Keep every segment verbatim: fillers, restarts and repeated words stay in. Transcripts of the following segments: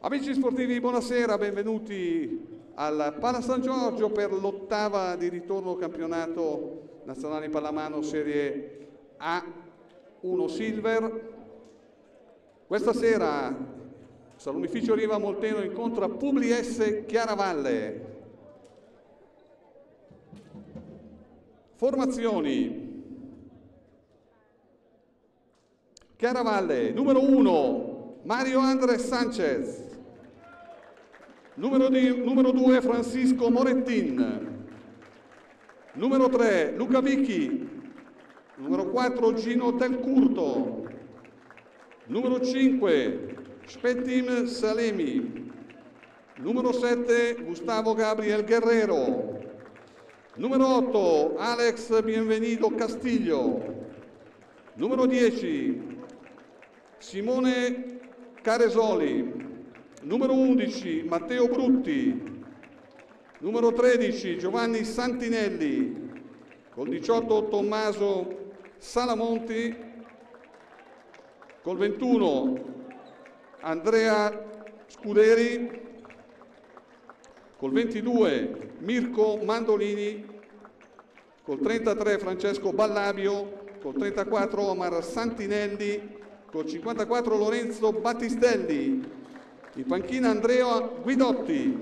Amici sportivi, buonasera, benvenuti al Pala San Giorgio per l'ottava di ritorno campionato nazionale pallamano Serie A uno Silver. Questa sera Salumificio Riva Molteno incontra Publi-S Chiaravalle. Formazioni: Chiaravalle, numero uno Mario Andres Sanchez, numero due Francisco Morettin, numero tre Luca Vicchi, numero quattro Gino Del Curto, numero cinque Spettim Salemi, numero sette Gustavo Gabriel Guerrero, numero otto Alex Bienvenido Castiglio, numero dieci Simone Caresoli, numero undici Matteo Brutti, numero tredici Giovanni Santinelli, col diciotto Tommaso Salamonti, col ventuno Andrea Scuderi, col ventidue Mirko Mandolini, col trentatré Francesco Ballabio, col trentaquattro Omar Santinelli, col cinquantaquattro Lorenzo Battistelli, in panchina Andrea Guidotti.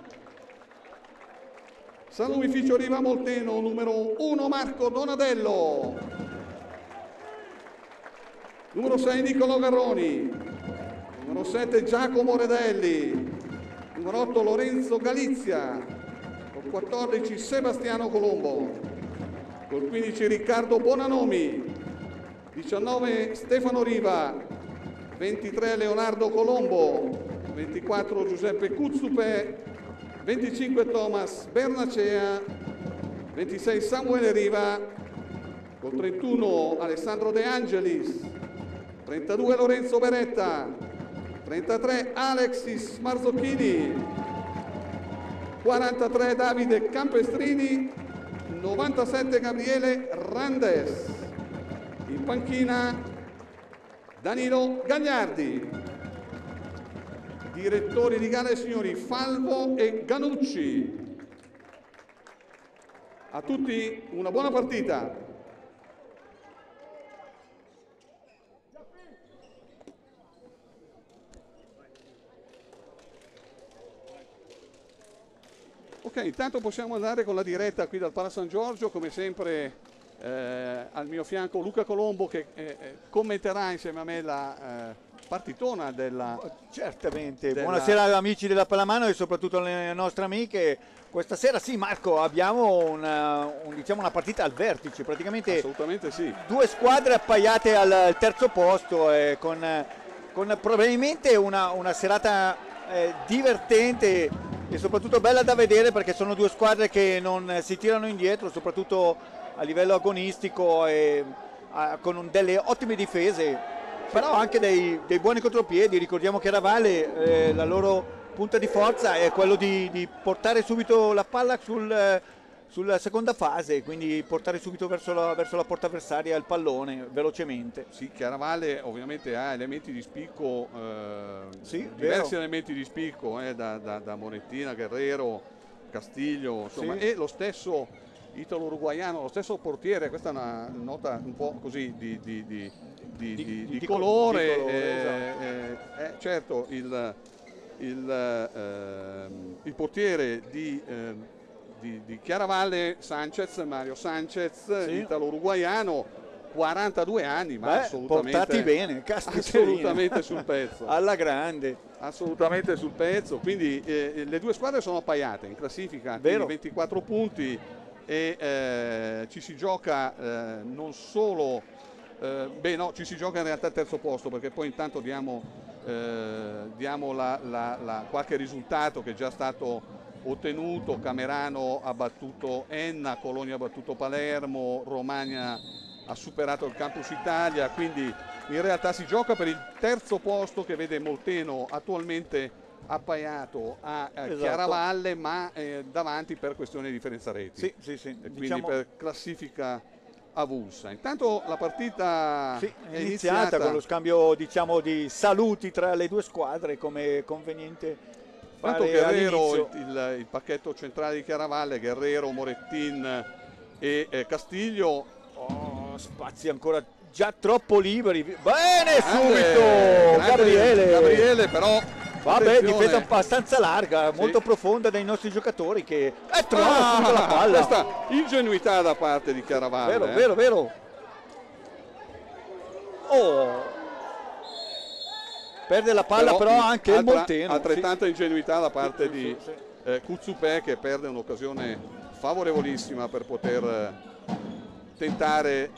Salumificio Riva Molteno, numero uno Marco Donadello, numero sei Niccolò Garroni, numero sette Giacomo Redelli, numero otto Lorenzo Galizia, col quattordici Sebastiano Colombo, col quindici Riccardo Bonanomi, diciannove Stefano Riva, ventitré Leonardo Colombo, ventiquattro Giuseppe Cuzzupe, venticinque Thomas Bernacea, ventisei Samuele Riva, col trentuno Alessandro De Angelis, trentadue Lorenzo Beretta, trentatré Alexis Marzocchini, quarantatré Davide Campestrini, novantasette Gabriele Randes, in panchina Danilo Gagliardi. Direttori di gara, signori Falvo e Ganucci. A tutti una buona partita. Ok, intanto possiamo andare con la diretta qui dal Pala San Giorgio, come sempre. Eh, al mio fianco Luca Colombo che eh, commenterà insieme a me la eh, partitona della... Certamente, della... buonasera amici della pallamano e soprattutto alle nostre amiche. Questa sera sì Marco, abbiamo una, un, diciamo una partita al vertice, praticamente assolutamente sì, due squadre appaiate al terzo posto eh, con, con probabilmente una, una serata eh, divertente e soprattutto bella da vedere, perché sono due squadre che non si tirano indietro, soprattutto a livello agonistico e a, con un, delle ottime difese, però anche dei, dei buoni contropiedi. Ricordiamo che Chiaravalle eh, la loro punta di forza è quello di, di portare subito la palla sul, sulla seconda fase, quindi portare subito verso la, verso la porta avversaria il pallone velocemente. Sì, Chiaravalle ovviamente ha elementi di spicco, eh, sì, diversi vero. elementi di spicco eh, da, da, da Morettina, Guerrero, Castiglio, insomma, sì. E lo stesso italo-uruguaiano, lo stesso portiere. Questa è una nota un po' così di, di, di, di, di, di, di colore, di colore eh, esatto. eh, eh, certo il, il, eh, il portiere di, eh, di, di Chiaravalle, Sanchez, Mario Sanchez, sì. italo-uruguaiano, quarantadue anni, ma Beh, assolutamente, portati bene, assolutamente sul pezzo, alla grande, assolutamente sul pezzo. Quindi eh, le due squadre sono appaiate in classifica, quindi ventiquattro punti. E eh, ci si gioca eh, non solo, eh, beh no, ci si gioca in realtà al terzo posto, perché poi intanto diamo, eh, diamo la, la, la, qualche risultato che è già stato ottenuto. Camerano ha battuto Enna, Colonia ha battuto Palermo, Romagna ha superato il Campus Italia, quindi in realtà si gioca per il terzo posto, che vede Molteno attualmente appaiato a eh, esatto. Chiaravalle, ma eh, davanti per questione di differenza reti. Sì, sì, sì. E quindi diciamo... per classifica avulsa. Intanto la partita sì, è, è iniziata, iniziata con lo scambio, diciamo, di saluti tra le due squadre, come conveniente Intanto fare Guerrero, il, all'inizio. il, il pacchetto centrale di Chiaravalle, Guerrero, Morettin e eh, Castiglio. Oh, spazi ancora già troppo liberi. Bene, Grande, subito grande Gabriele. Gabriele però vabbè, attenzione. difesa abbastanza larga, Sì. molto profonda dai nostri giocatori, che eh, trova Ah, subito la palla. questa ingenuità da parte di Chiaravalle. Vero, eh. vero, vero. Oh, perde la palla, però, però anche altra, il Molteno. Altrettanta sì. ingenuità da parte sì, di sì, sì. Eh, Kutsupè, che perde un'occasione favorevolissima per poter eh, tentare.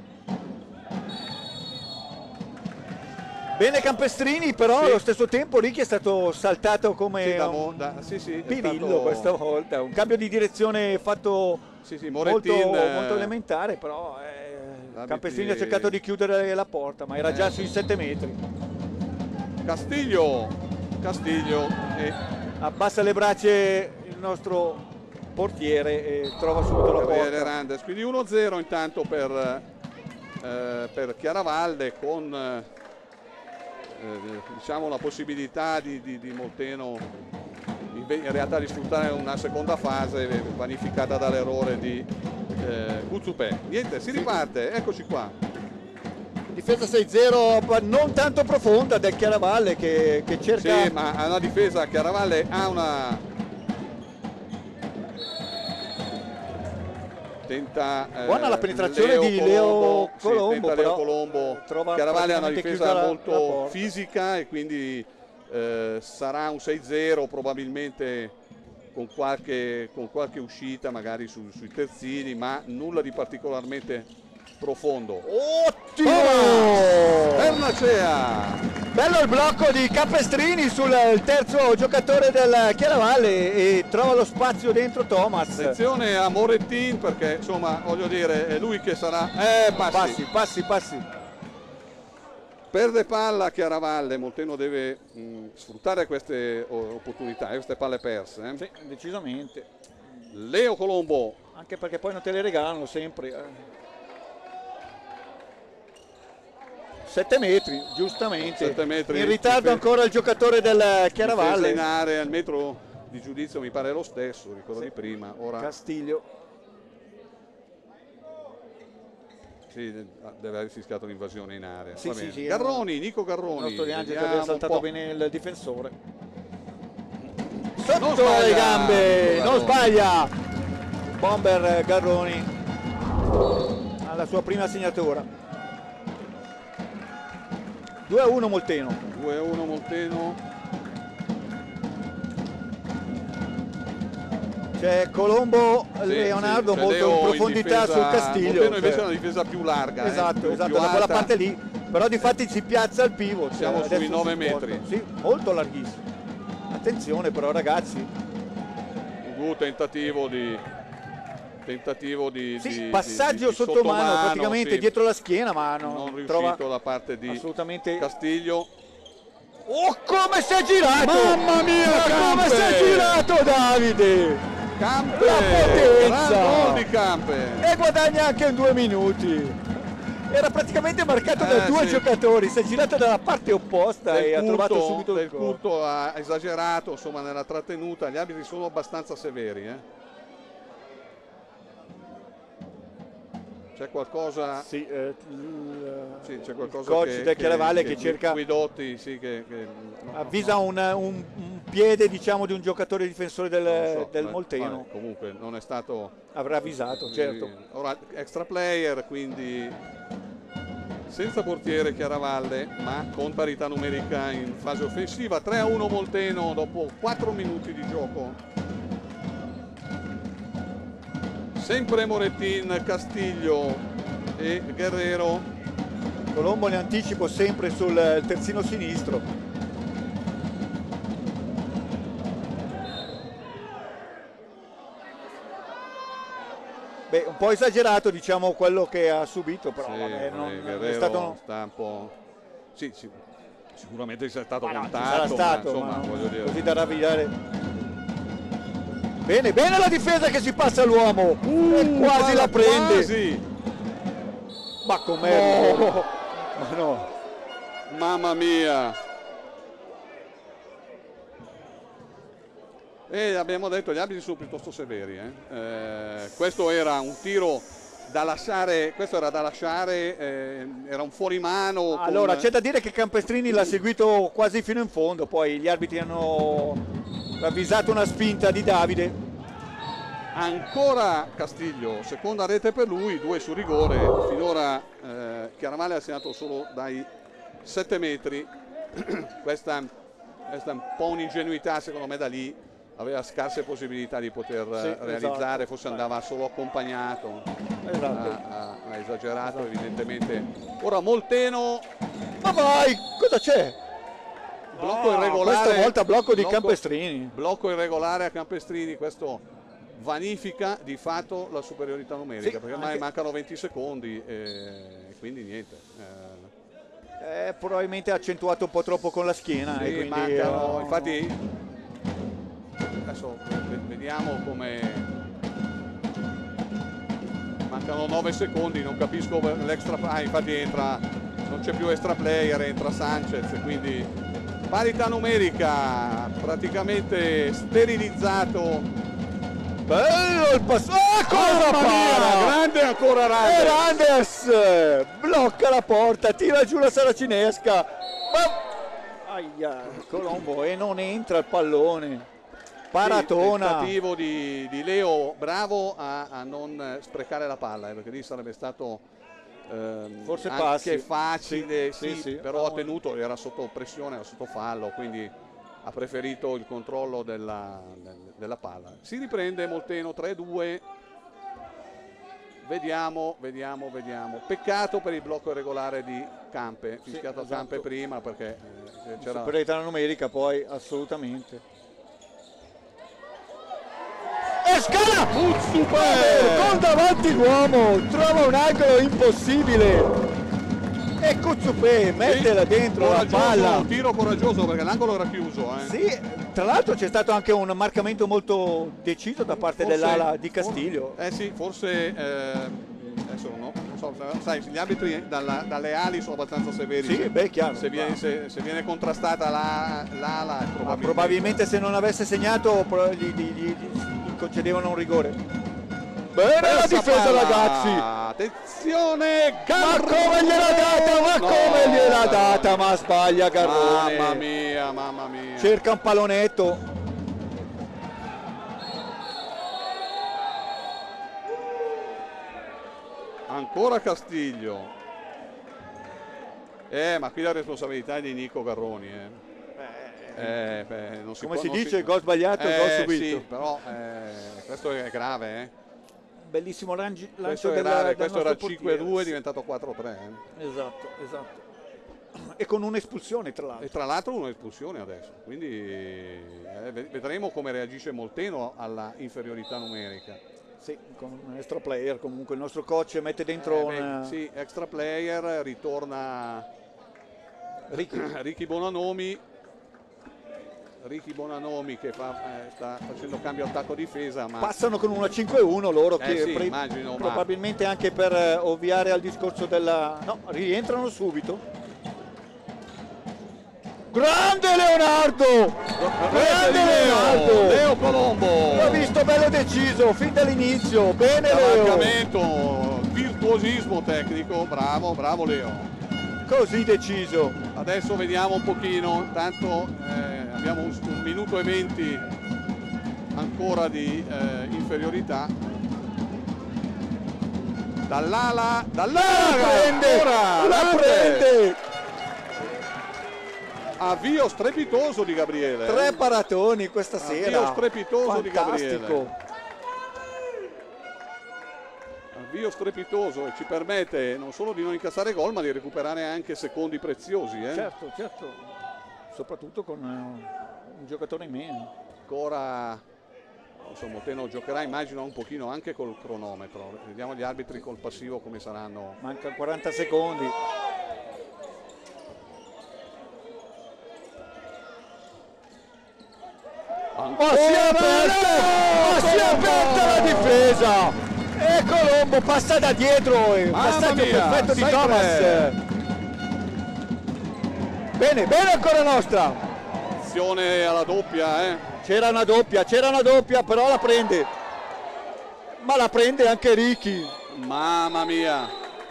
Bene Campestrini, però Sì. allo stesso tempo Ricchi è stato saltato come Sì, da un mo- da- sì, sì, è Pirillo stato- questa volta, un cambio di direzione fatto Sì, sì, molto, Morettin, eh, molto elementare, però eh, L'abiti- Campestrini ha cercato di chiudere la porta, ma era Eh. già sui sette metri. Castiglio, Castiglio e Abbassa le braccia il nostro portiere e trova subito la Gabriele porta. Hernandez, quindi uno a zero intanto per, eh, per Chiaravalle, con eh, diciamo la possibilità di, di, di Molteno in, in realtà di sfruttare una seconda fase vanificata dall'errore di eh, Kutsupè. Niente, si riparte, eccoci qua. Difesa sei zero non tanto profonda del Chiaravalle, che, che cerca... Sì, ma ha una difesa, Chiaravalle ha una... Tenta, eh, buona la penetrazione Leo di Leo Colombo, Colombo, sì, tenta però Leo Colombo. trova Chiaravalle ha una praticamente difesa chiusa la- la molto porta. fisica e quindi eh, sarà un sei zero probabilmente con qualche, con qualche uscita magari su- sui terzini, ma nulla di particolarmente profondo. Ottimo! Pernacea! Bello il blocco di Campestrini sul terzo giocatore del Chiaravalle e trova lo spazio dentro Thomas. Attenzione a Morettin, perché insomma voglio dire è lui che sarà... Eh, passi. Passi, passi, passi. Perde palla Chiaravalle, Molteno deve mh, sfruttare queste o- opportunità, eh, queste palle perse. eh. Sì, decisamente. Leo Colombo, Anche perché poi non te le regalano sempre. eh. sette metri, giustamente. sette metri. In ritardo Difesa- ancora il giocatore del difesa Chiaravalle. in area, il metro di giudizio mi pare lo stesso, ricordo Sì. di prima. Ora Castiglio. sì, deve aver fischiato l'invasione in area. Sì, Va sì, bene. sì, Garroni, Nico Il Garroni. nostro Di Angelo che vediamo aveva un saltato po'. bene il difensore. Non Sotto sbaglia, le gambe, Nico non Garroni. sbaglia. Bomber Garroni alla sua prima segnatura. due a uno Molteno. due a uno Molteno. C'è Colombo, Sì, Leonardo sì, c'è molto Leo in in profondità difesa- sul Castiglio. Molteno invece cioè- è una difesa più larga. eh, esatto, più- esatto, più da quella alta. parte lì. Però di fatti si piazza il pivot. Siamo cioè, sui adesso nove si sposta. metri. Sì, molto larghissimo. Attenzione però ragazzi. Un buon tentativo di tentativo di, Sì, di- passaggio di- di sotto mano sottomano, praticamente sì. dietro la schiena, ma non, non riuscito trova da parte di assolutamente. Castiglio. Oh, come si è girato! Mamma mia, Ma come Campe! si è girato Davide! Campe, La potenza! gran gol di Campe. E guadagna anche in due minuti. Era praticamente marcato da Eh, due sì. giocatori, si è girato dalla parte opposta e ha Del trovato Curto, subito il del gol. Curto ha esagerato insomma nella trattenuta, gli arbitri sono abbastanza severi. eh. C'è qualcosa, Sì, eh, il, sì, c'è qualcosa il coach che, del Chiaravalle che, cerca, Guidotti, sì, che, che no, avvisa no, un, un- un piede diciamo di un giocatore difensore del, non so, del ma- Molteno. vabbè, comunque non è stato Avrà avvisato, certo. eh, ora extra player, quindi senza portiere Chiaravalle, ma con parità numerica in fase offensiva. Tre a uno Molteno dopo quattro minuti di gioco. Sempre Morettin, Castiglio e Guerrero. Colombo in anticipo sempre sul terzino sinistro. Beh, un po' esagerato diciamo quello che ha subito, però Sì, vabbè, non, eh, non Guerrero è stato... sta un po'... Sì, sì, sicuramente sia stato Ma no, ci contato, sarà stato, ma, insomma, ma voglio dire... così da ravviare. Bene, bene la difesa che si passa all'uomo, Uh, e quasi la prende. Quasi. Ma com'è? No. Ma no. Mamma mia. E abbiamo detto gli arbitri sono piuttosto severi. Eh? Eh, questo era un tiro da lasciare, questo era da lasciare, eh, era un fuorimano. Allora con... c'è da dire che Campestrini l'ha seguito quasi fino in fondo, poi gli arbitri hanno ravvisato una spinta di Davide. Ancora Castiglio, seconda rete per lui, due su rigore. Finora eh, Chiaramale ha segnato solo dai sette metri. questa, questa è un po' un'ingenuità secondo me da lì, aveva scarse possibilità di poter sì, realizzare, esatto. Forse andava solo accompagnato, esatto. ha, ha, ha esagerato esatto. Evidentemente. Ora Molteno, ma vai, cosa c'è? Blocco oh, irregolare, questa volta blocco di blocco, Campestrini. Blocco irregolare a Campestrini, questo vanifica di fatto la superiorità numerica, sì, perché ormai anche... mancano venti secondi e quindi niente. Eh... Eh, probabilmente ha accentuato un po' troppo con la schiena. Sì, e quindi, mancano, oh... infatti adesso vediamo come mancano nove secondi, non capisco l'extra, ah, infatti entra, non c'è più extra player, entra Sanchez, quindi parità numerica, praticamente sterilizzato. Bello il passo, ah, cosa para! Grande ancora Randes! Randes blocca la porta, tira giù la saracinesca, ma... aia, Colombo, e non entra il pallone. Paratona. Sì, tentativo di, di Leo, bravo a, a non sprecare la palla, eh, perché lì sarebbe stato ehm, forse anche passi. facile, sì, sì, sì, sì, però ha tenuto, era sotto pressione, era sotto fallo, quindi ha preferito il controllo della, della palla. Si riprende Molteno tre due. Vediamo, vediamo, vediamo. Peccato per il blocco irregolare di Campe, fischiato sì, esatto. a Campe prima perché eh, c'era superiorità numerica, poi assolutamente. E scala! Super! Con davanti l'uomo, trova un angolo impossibile. E Kuzzupé mettela sì, dentro coraggioso, la palla. Un tiro coraggioso perché l'angolo era chiuso. Eh. Sì, tra l'altro c'è stato anche un marcamento molto deciso da parte dell'ala di Castiglio. For, eh sì, forse eh, adesso no, non so, sai, gli arbitri dalla, dalle ali sono abbastanza severi. Sì, se, beh, chiaro. Se viene, se, se viene contrastata la, l'ala, probabilmente. probabilmente se non avesse segnato gli, gli, gli, gli concedevano un rigore. Bene la difesa palla. Ragazzi, attenzione, ma come gliel'ha data, ma no, come gliel'ha data, ma sbaglia Garrone, mamma mia, mamma mia, cerca un pallonetto. Ancora Castiglio, eh ma qui la responsabilità è di Nico Garroni, eh. Eh, beh, non si come può, si non dice, si... gol sbagliato, eh, gol subito. Sì, però eh, questo è grave, eh. Bellissimo lancio questo del, grave, del questo era cinque due, è diventato quattro tre. Eh. Esatto, esatto. E con un'espulsione tra l'altro. E tra l'altro un'espulsione adesso, quindi eh, vedremo come reagisce Molteno alla inferiorità numerica. Sì, con un extra player comunque il nostro coach mette dentro eh, una... beh, sì, extra player, ritorna Ricky, Ricky Bonanomi. Ricky Bonanomi che fa, eh, sta facendo cambio attacco-difesa, ma passano con una cinque uno loro, eh che sì, pre- immagino, probabilmente ma... anche per eh, ovviare al discorso della... no, rientrano subito. Grande Leonardo! Grande Leonardo! Leo Colombo! L'ho visto bello deciso fin dall'inizio, bene Leo! Cavalcamento, virtuosismo tecnico, bravo, bravo Leo! Così deciso. Adesso vediamo un pochino, tanto eh, abbiamo un, un minuto e venti ancora di eh, inferiorità. Dall'ala, dall'ala, la prende, ancora, la prende. Avvio strepitoso di Gabriele. Tre eh. paratoni questa Avvio sera. Avvio strepitoso Fantastico. di Gabriele. Avvio strepitoso e ci permette non solo di non incassare gol ma di recuperare anche secondi preziosi. Eh? Certo, certo, soprattutto con uh, un giocatore in meno. Ancora, insomma, Molteno giocherà immagino un pochino anche col cronometro. Vediamo gli arbitri col passivo come saranno. Mancano quaranta secondi. Ancora ma si è aperta, ma si è aperta la difesa! E E Colombo passa da dietro, il passaggio mia, perfetto di sei Thomas. tre. Bene, bene ancora nostra. Azione alla doppia, eh. C'era una doppia, c'era una doppia, però la prende. Ma la prende anche Ricky. Mamma mia.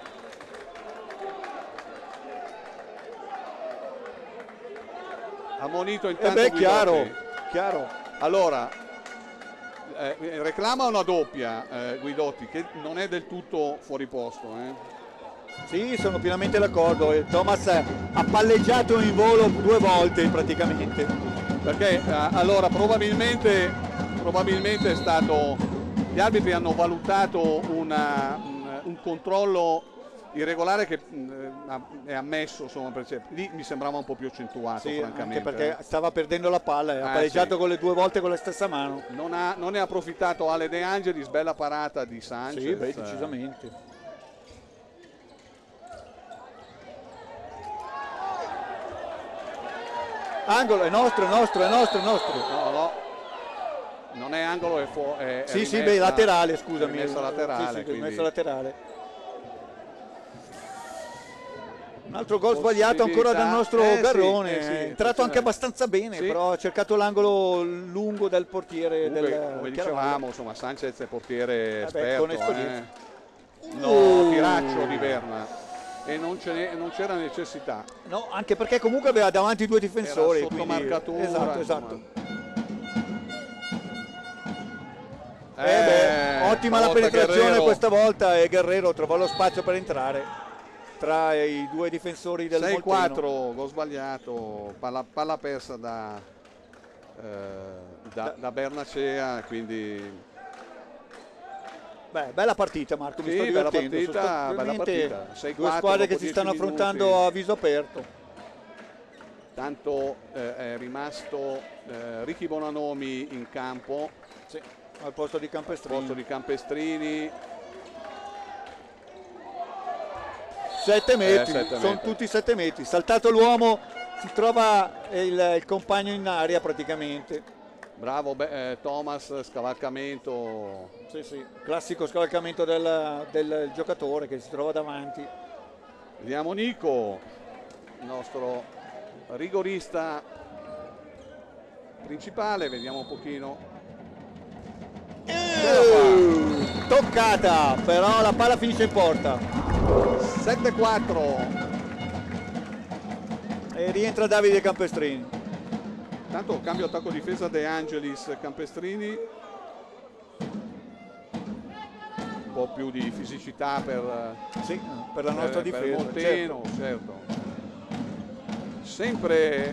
Ammonito E intanto beh, Guidotti. chiaro, chiaro. Allora, eh, reclama una doppia eh, Guidotti, che non è del tutto fuori posto. Eh. Sì, sono pienamente d'accordo. Thomas ha palleggiato in volo due volte praticamente. Perché eh, allora probabilmente, probabilmente è stato, gli arbitri hanno valutato una, un, un controllo irregolare che mh, è ammesso, insomma, perché lì mi sembrava un po' più accentuato, Sì, francamente. anche perché stava perdendo la palla, ha Eh, pareggiato sì. con le due volte con la stessa mano. Non, ha, non ne ha approfittato Ale De Angelis, bella parata di Sanchez. Sì, beh, decisamente. Angolo, è nostro, è nostro, è nostro, è nostro. No, no, non è angolo, è, fu- è, è Sì, sì, rimessa- beh, laterale, scusami. è rimessa laterale, Sì, sì, quindi- rimessa laterale. Un altro gol Possibilità- sbagliato ancora dal nostro eh, sì, Garrone, eh, sì, è entrato sì. anche abbastanza bene, Sì. però ha cercato l'angolo lungo del portiere Comunque, del come Chiaravallo. dicevamo, insomma, Sanchez è portiere Vabbè, esperto. con esperienza. eh. No, Uh. tiraccio di Berna. E non, ce n'è- non c'era necessità. No, anche perché comunque aveva davanti due difensori. Era sotto quindi- marcatura, Esatto, insomma. esatto. Eh, Eh beh, ottima la stavolta penetrazione Guerrero. questa volta e Guerrero trova lo spazio per entrare tra i due difensori del sei Molteno. quattro, gol sbagliato, palla, palla persa da, eh, da, da Bernacea, quindi Beh, bella partita Marco, mi Sì, sto bella divertendo. partita, Sono state bella veramente partita. sei due quattro squadre che dopo si stanno dieci affrontando minuti. a viso aperto. Tanto eh, è rimasto eh, Ricky Bonanomi in campo, Sì, al posto di Campestrini. posto di Campestrini. sette metri, sette sono metri. tutti sette metri. Saltato l'uomo, si trova il, il compagno in aria praticamente. Bravo beh, eh, Thomas, scavalcamento. Sì, sì, classico scavalcamento del, del giocatore che si trova davanti. Vediamo Nico, il nostro rigorista principale, vediamo un pochino. Uh, toccata, però la palla finisce in porta. sette quattro. E rientra Davide Campestrini. Tanto cambio attacco difesa De Angelis, Campestrini. Un po' più di fisicità per, Sì, per la nostra per, per difesa. Molteno, certo. certo. Sempre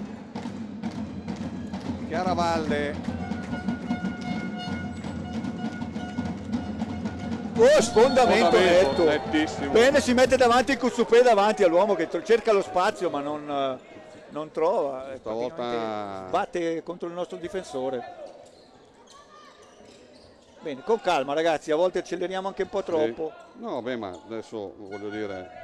Chiaravalle. Oh, sfondamento netto. nettissimo. Bene, si mette davanti il Cussupé davanti all'uomo che tro- cerca lo spazio ma non, eh, non trova. eh, Stavolta- praticamente batte contro il nostro difensore. Bene, con calma ragazzi, a volte acceleriamo anche un po' troppo. Sì. No, beh, ma adesso voglio dire.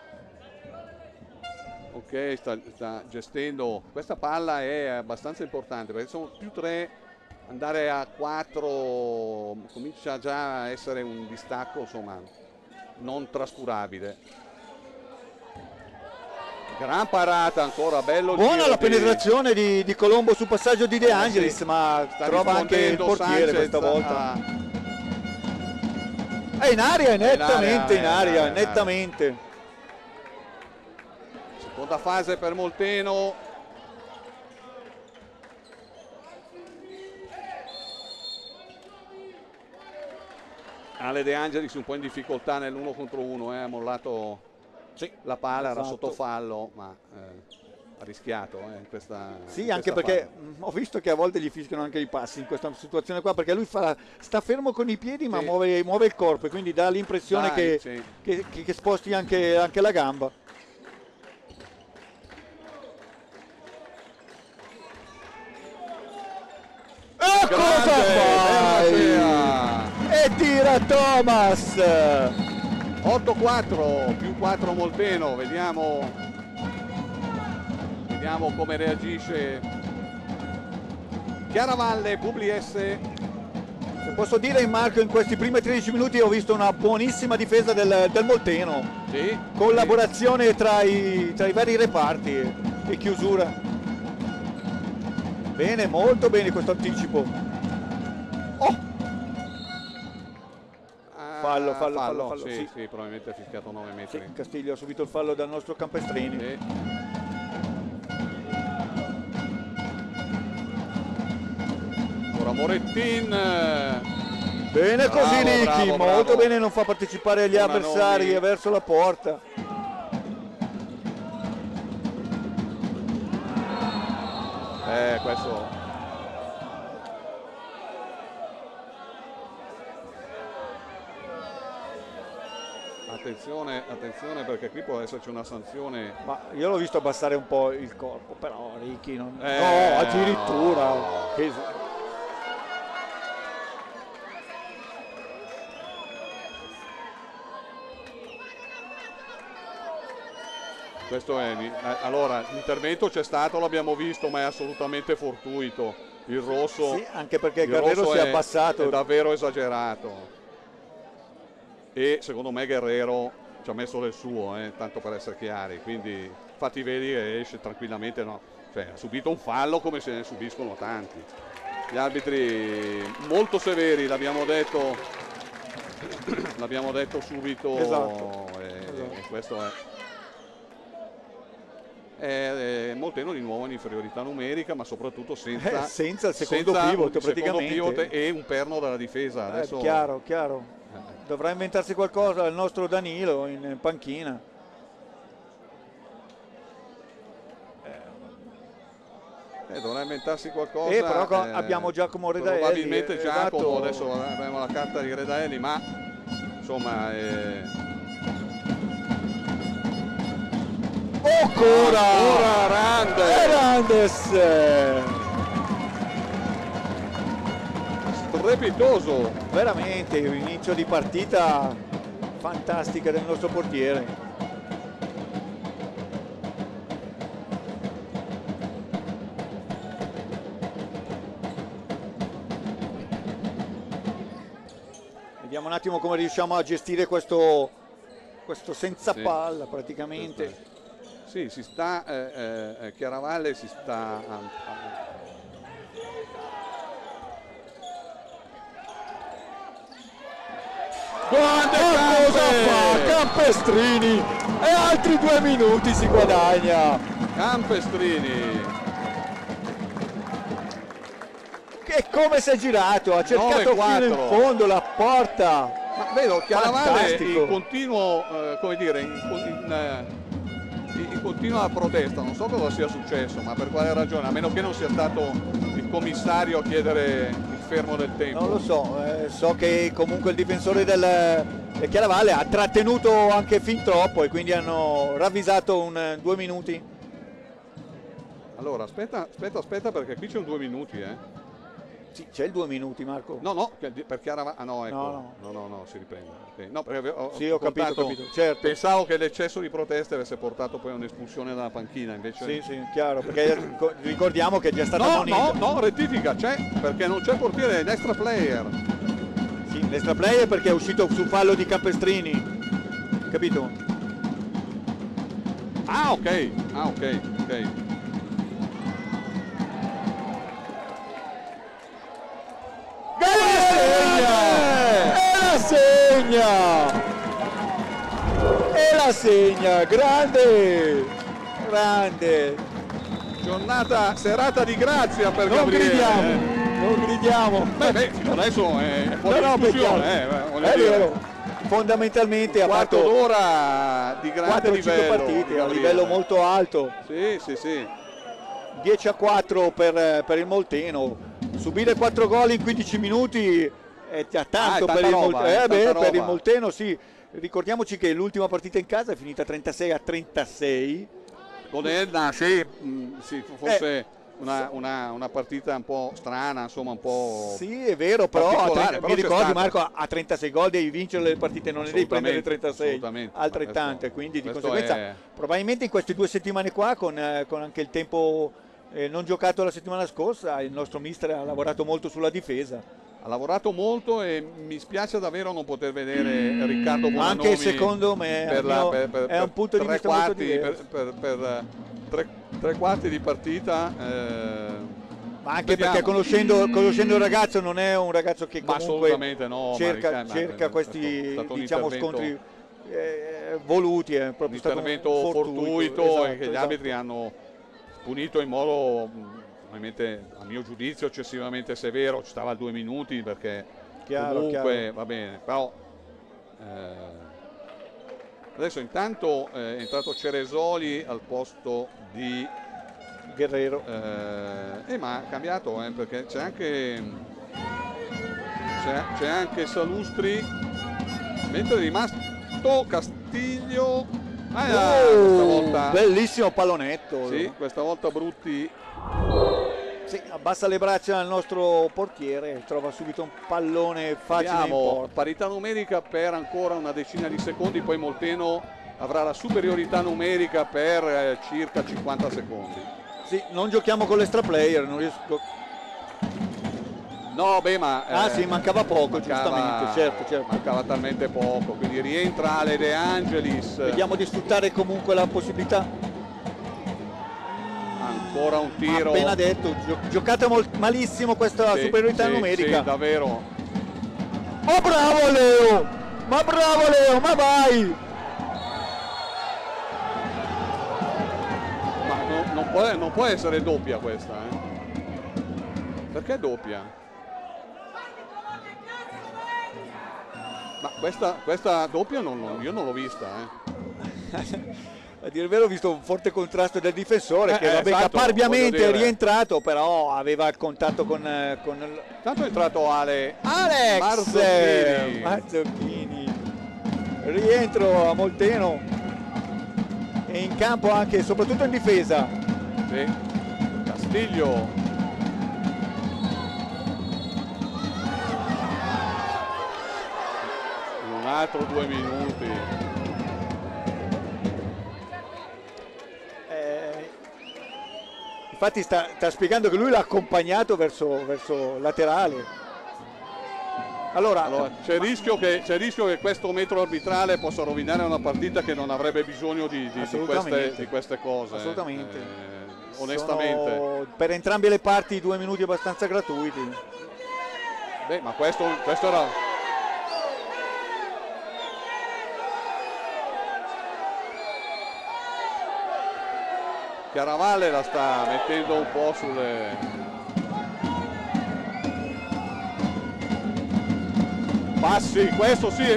Ok, sta, sta gestendo. Questa palla è abbastanza importante perché sono più tre. Andare a quattro comincia già a essere un distacco, insomma, non trascurabile. Gran parata ancora, bello Buona giro la di- penetrazione di, di Colombo sul passaggio di De Eh, Angelis, sì. ma Sta trova anche il rispondendo portiere Sanchez questa volta. a- È in aria, è nettamente in in aria, aria, in aria. nettamente. Seconda fase per Molteno. Ale De Angelis un po' in difficoltà nell'uno contro uno, eh, ha mollato Sì, la palla, era esatto. sotto fallo, ma eh, ha rischiato eh, in questa Sì, in anche questa perché fase. mh, ho visto che a volte gli fischiano anche i passi in questa situazione qua, perché lui fa, sta fermo con i piedi ma Sì. muove, muove il corpo e quindi dà l'impressione Dai, che, sì. che- che- che sposti anche, anche la gamba. E cosa fai? Bernacea. E tira Thomas! otto quattro più quattro Molteno, vediamo vediamo come reagisce Chiaravalle. Publies, Se Posso dire, Marco, in questi primi tredici minuti ho visto una buonissima difesa del, del Molteno, sì, collaborazione sì. Tra, i, tra i vari reparti e chiusura. Bene, molto bene questo anticipo. Oh! Fallo, fallo, fallo, fallo, fallo. Sì, sì. sì, probabilmente ha fischiato nove metri. Sì, Castiglio ha subito il fallo dal nostro Campestrini. Sì. Ora Morettin. Bene bravo, così Ricky, bravo, molto bravo. bene non fa partecipare gli Una avversari nomi. verso la porta. Eh, questo... Attenzione, attenzione perché qui può esserci una sanzione. Ma io l'ho visto abbassare un po' il corpo, però Ricky non... Eh, no, addirittura. no. Che... Questo è, allora, l'intervento c'è stato, l'abbiamo visto, ma è assolutamente fortuito. Il rosso, sì, anche perché il Guerrero rosso si è è abbassato. È davvero esagerato. E secondo me Guerrero ci ha messo del suo, eh, tanto per essere chiari, quindi infatti vedi che esce tranquillamente, no? Cioè, ha subito un fallo come se ne subiscono tanti. Gli arbitri molto severi, l'abbiamo detto, l'abbiamo detto subito, esatto. E, esatto. E questo è. È Molteno di nuovo in inferiorità numerica, ma soprattutto senza, eh, senza il secondo senza pivot, il praticamente. Secondo pivot e un perno dalla difesa. Adesso... Eh, chiaro, chiaro. Dovrà inventarsi qualcosa il nostro Danilo in panchina. Eh, dovrà inventarsi qualcosa. Eh, però eh, abbiamo Giacomo Redaelli. Probabilmente Giacomo, esatto. adesso avremo la carta di Redaelli, ma insomma... Eh... Ancora! Ancora Randes! Randes! Strepitoso! Veramente, un inizio di partita fantastica del nostro portiere. Vediamo un attimo come riusciamo a gestire questo, questo senza sì, palla praticamente. Sì, si sta, eh, eh, Chiaravalle si sta... A, a... Guarda cosa fa Campestrini e altri due minuti si guadagna. Campestrini che come si è girato, ha cercato fino in fondo la porta. Ma vedo Chiaravalle in continuo, eh, come dire, in, in, in in continua protesta, non so cosa sia successo, ma per quale ragione, a meno che non sia stato il commissario a chiedere il fermo del tempo. Non lo so, eh, so che comunque il difensore del, del Chiaravalle ha trattenuto anche fin troppo e quindi hanno ravvisato un due minuti. Allora aspetta, aspetta, aspetta perché qui c'è un due minuti, eh. Sì, c'è il due minuti, Marco. No, no, per Chiaravalle, ah no, ecco, no, no, no, no, no si riprende. Okay. No, perché ho, sì, ho, ho capito, contato, capito. Certo. Pensavo che l'eccesso di proteste avesse portato poi a un'espulsione dalla panchina, invece... Sì, sì, chiaro, perché ricordiamo che è già stata no, ammonita. No, no, rettifica, c'è, perché non c'è portiere, è l'extra player. Sì, l'extra player perché è uscito su fallo di Campestrini, capito? Ah, ok, ah, ok, ok. E la segna! E la segna! Grande! Grande! Giornata, serata di grazia per non Gabriele. Gridiamo, eh. non gridiamo! Beh, beh, fino adesso è fuori no, no, discussione. Eh, è vero. Fondamentalmente ha quarto fatto d'ora di grande livello. partite a livello molto alto. Sì, sì, sì. dieci a quattro per, per il Molteno. Subire quattro gol in quindici minuti è già tanto ah, è per, il roba, Molte- eh, beh, per il roba. Molteno, sì. Ricordiamoci che l'ultima partita in casa è finita trentasei a trentasei. Con Edna, sì, mh, sì, forse eh, una, una, una partita un po' strana, insomma un po'... Sì, è vero, però, a trenta, però mi ricordi stata. Marco, a trentasei gol devi vincere le partite, non ne devi prendere trentasei, altrettante, questo, quindi di questo conseguenza è... probabilmente in queste due settimane qua, con, eh, con anche il tempo... Eh, non giocato la settimana scorsa, il nostro mister ha lavorato molto sulla difesa. ha lavorato molto e mi spiace davvero non poter vedere Riccardo Bonanomi. Anche secondo me per la, per, per, è un punto di vista quarti, molto diverso. Per, per, per tre, tre quarti di partita. Eh, ma anche vediamo. Perché conoscendo, conoscendo il ragazzo non è un ragazzo che ma comunque no, cerca, ma, cerca ma, questi stato, diciamo scontri eh, voluti. È proprio un stato intervento un fortuito, fortuito esatto, esatto, e che gli esatto. arbitri hanno punito in modo ovviamente a mio giudizio eccessivamente severo. Ci stava a due minuti perché chiaro, comunque chiaro. va bene, però eh, adesso intanto eh, è entrato Ceresoli al posto di Guerrero, eh, eh, ma ha cambiato eh, perché c'è anche c'è anche Salustri, mentre è rimasto Castiglio. Ah, oh, questa volta bellissimo pallonetto. sì, questa volta Brutti sì, abbassa le braccia al nostro portiere, trova subito un pallone facile in abbiamo porta. parità numerica per ancora una decina di secondi, poi Molteno avrà la superiorità numerica per eh, circa cinquanta secondi. Sì, non giochiamo con l'extra player, non riesco. No, beh, ma ah eh, sì, mancava poco, mancava, giustamente, certo, certo. Mancava talmente poco, quindi rientra Ale De Angelis. Vediamo di sfruttare comunque la possibilità. Ancora un tiro. Appena detto, gio giocate malissimo questa sì, superiorità sì, numerica. Sì, davvero. Oh, bravo Leo! Ma bravo Leo, ma vai! Ma no, non, può, non può essere doppia questa, eh? Perché doppia? Ma questa, questa doppia non, non, io non l'ho vista, eh. A dire il vero ho visto un forte contrasto del difensore eh, che vabbè, esatto, caparbiamente è rientrato, però aveva il contatto con, con il... Tanto è entrato Ale Alex Marzocchini. Marzocchini. Rientro a Molteno e in campo anche, soprattutto in difesa. Sì. Castiglio. Un altro due minuti. Infatti sta, sta spiegando che lui l'ha accompagnato verso, verso laterale. Allora, allora c'è il rischio che, c'è il rischio che questo metro arbitrale possa rovinare una partita che non avrebbe bisogno di, di, di, queste, di queste cose. Assolutamente. Eh, onestamente. Sono per entrambe le parti due minuti abbastanza gratuiti. Beh, ma questo, questo era... Chiaravalle la sta mettendo un po' sulle... passi, questo sì.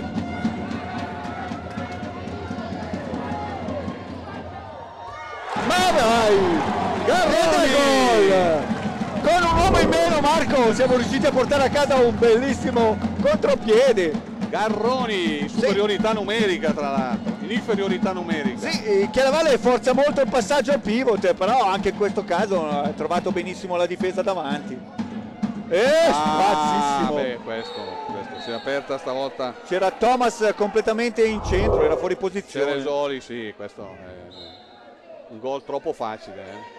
Ma dai! Grande gol! Con un uomo in meno, Marco, siamo riusciti a portare a casa un bellissimo contropiede. Garroni, superiorità sì. numerica tra l'altro, in inferiorità numerica. Sì, Chiaravalle forza molto il passaggio al pivot, però anche in questo caso ha trovato benissimo la difesa davanti. E ah, spazzissimo. Beh, questo, questo si è aperta stavolta. C'era Thomas completamente in centro, era fuori posizione. Ceresoli, sì, questo è un gol troppo facile. Eh.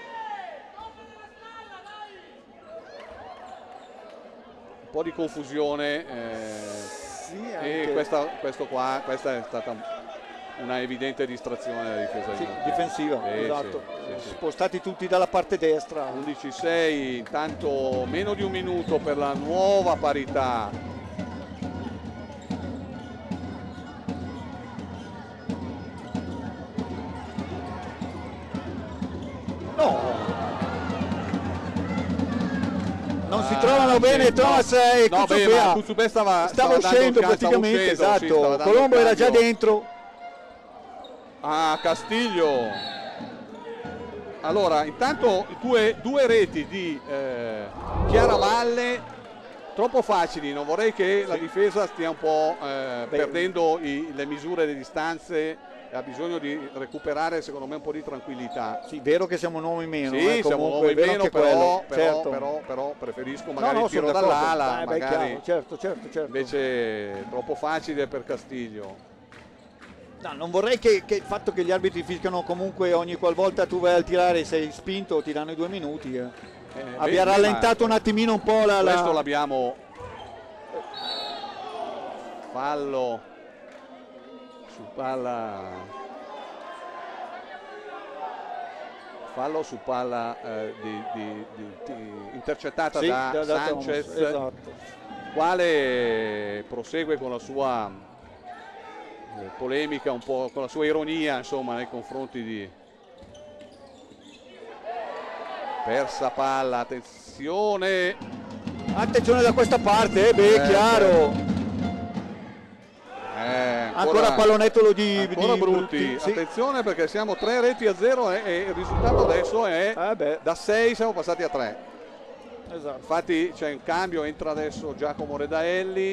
Un po' di confusione. Eh. Sì, e questa, questo qua, questa è stata una evidente distrazione della difesa sì, di difensiva, eh, esatto. Sì, sì, spostati tutti dalla parte destra. undici sei, intanto meno di un minuto per la nuova parità. No! Non si trovano bene Thomas no. e no, Kutsupea. Kutsupea stava, stava, stava uscendo dando, praticamente, stava uscendo, esatto. sì, Colombo era già dentro. Ah, Castiglio. Allora, intanto due, due reti di eh, Chiaravalle troppo facili, non vorrei che sì. la difesa stia un po' eh, perdendo i, le misure, le distanze. Ha bisogno di recuperare secondo me un po' di tranquillità. Sì, vero che siamo un uomo in meno. Sì, eh, siamo un uomo in meno, però, però, certo. però, però preferisco magari no, no, il tiro dall'ala, eh, magari certo, certo, certo. invece è troppo facile per Castiglio. No, non vorrei che, che il fatto che gli arbitri fischiano comunque ogni qualvolta tu vai a tirare, sei spinto, ti danno i due minuti. Eh. Eh, Abbia beh, rallentato un attimino un po' la... Questo l'abbiamo fallo su palla, fallo su palla eh, di, di, di, di, intercettata sì, da, da, da Sanchez, Thomas, esatto. quale prosegue con la sua eh, polemica, un po' con la sua ironia, insomma, nei confronti di persa palla. Attenzione, attenzione da questa parte, eh, beh, eh, chiaro. Eh, ancora, ancora pallonettolo di, ancora di Brutti, Brutti, sì. Attenzione perché siamo tre reti a zero e, e il risultato adesso è eh da sei siamo passati a tre. Esatto. Infatti c'è un cambio, entra adesso Giacomo Redaelli,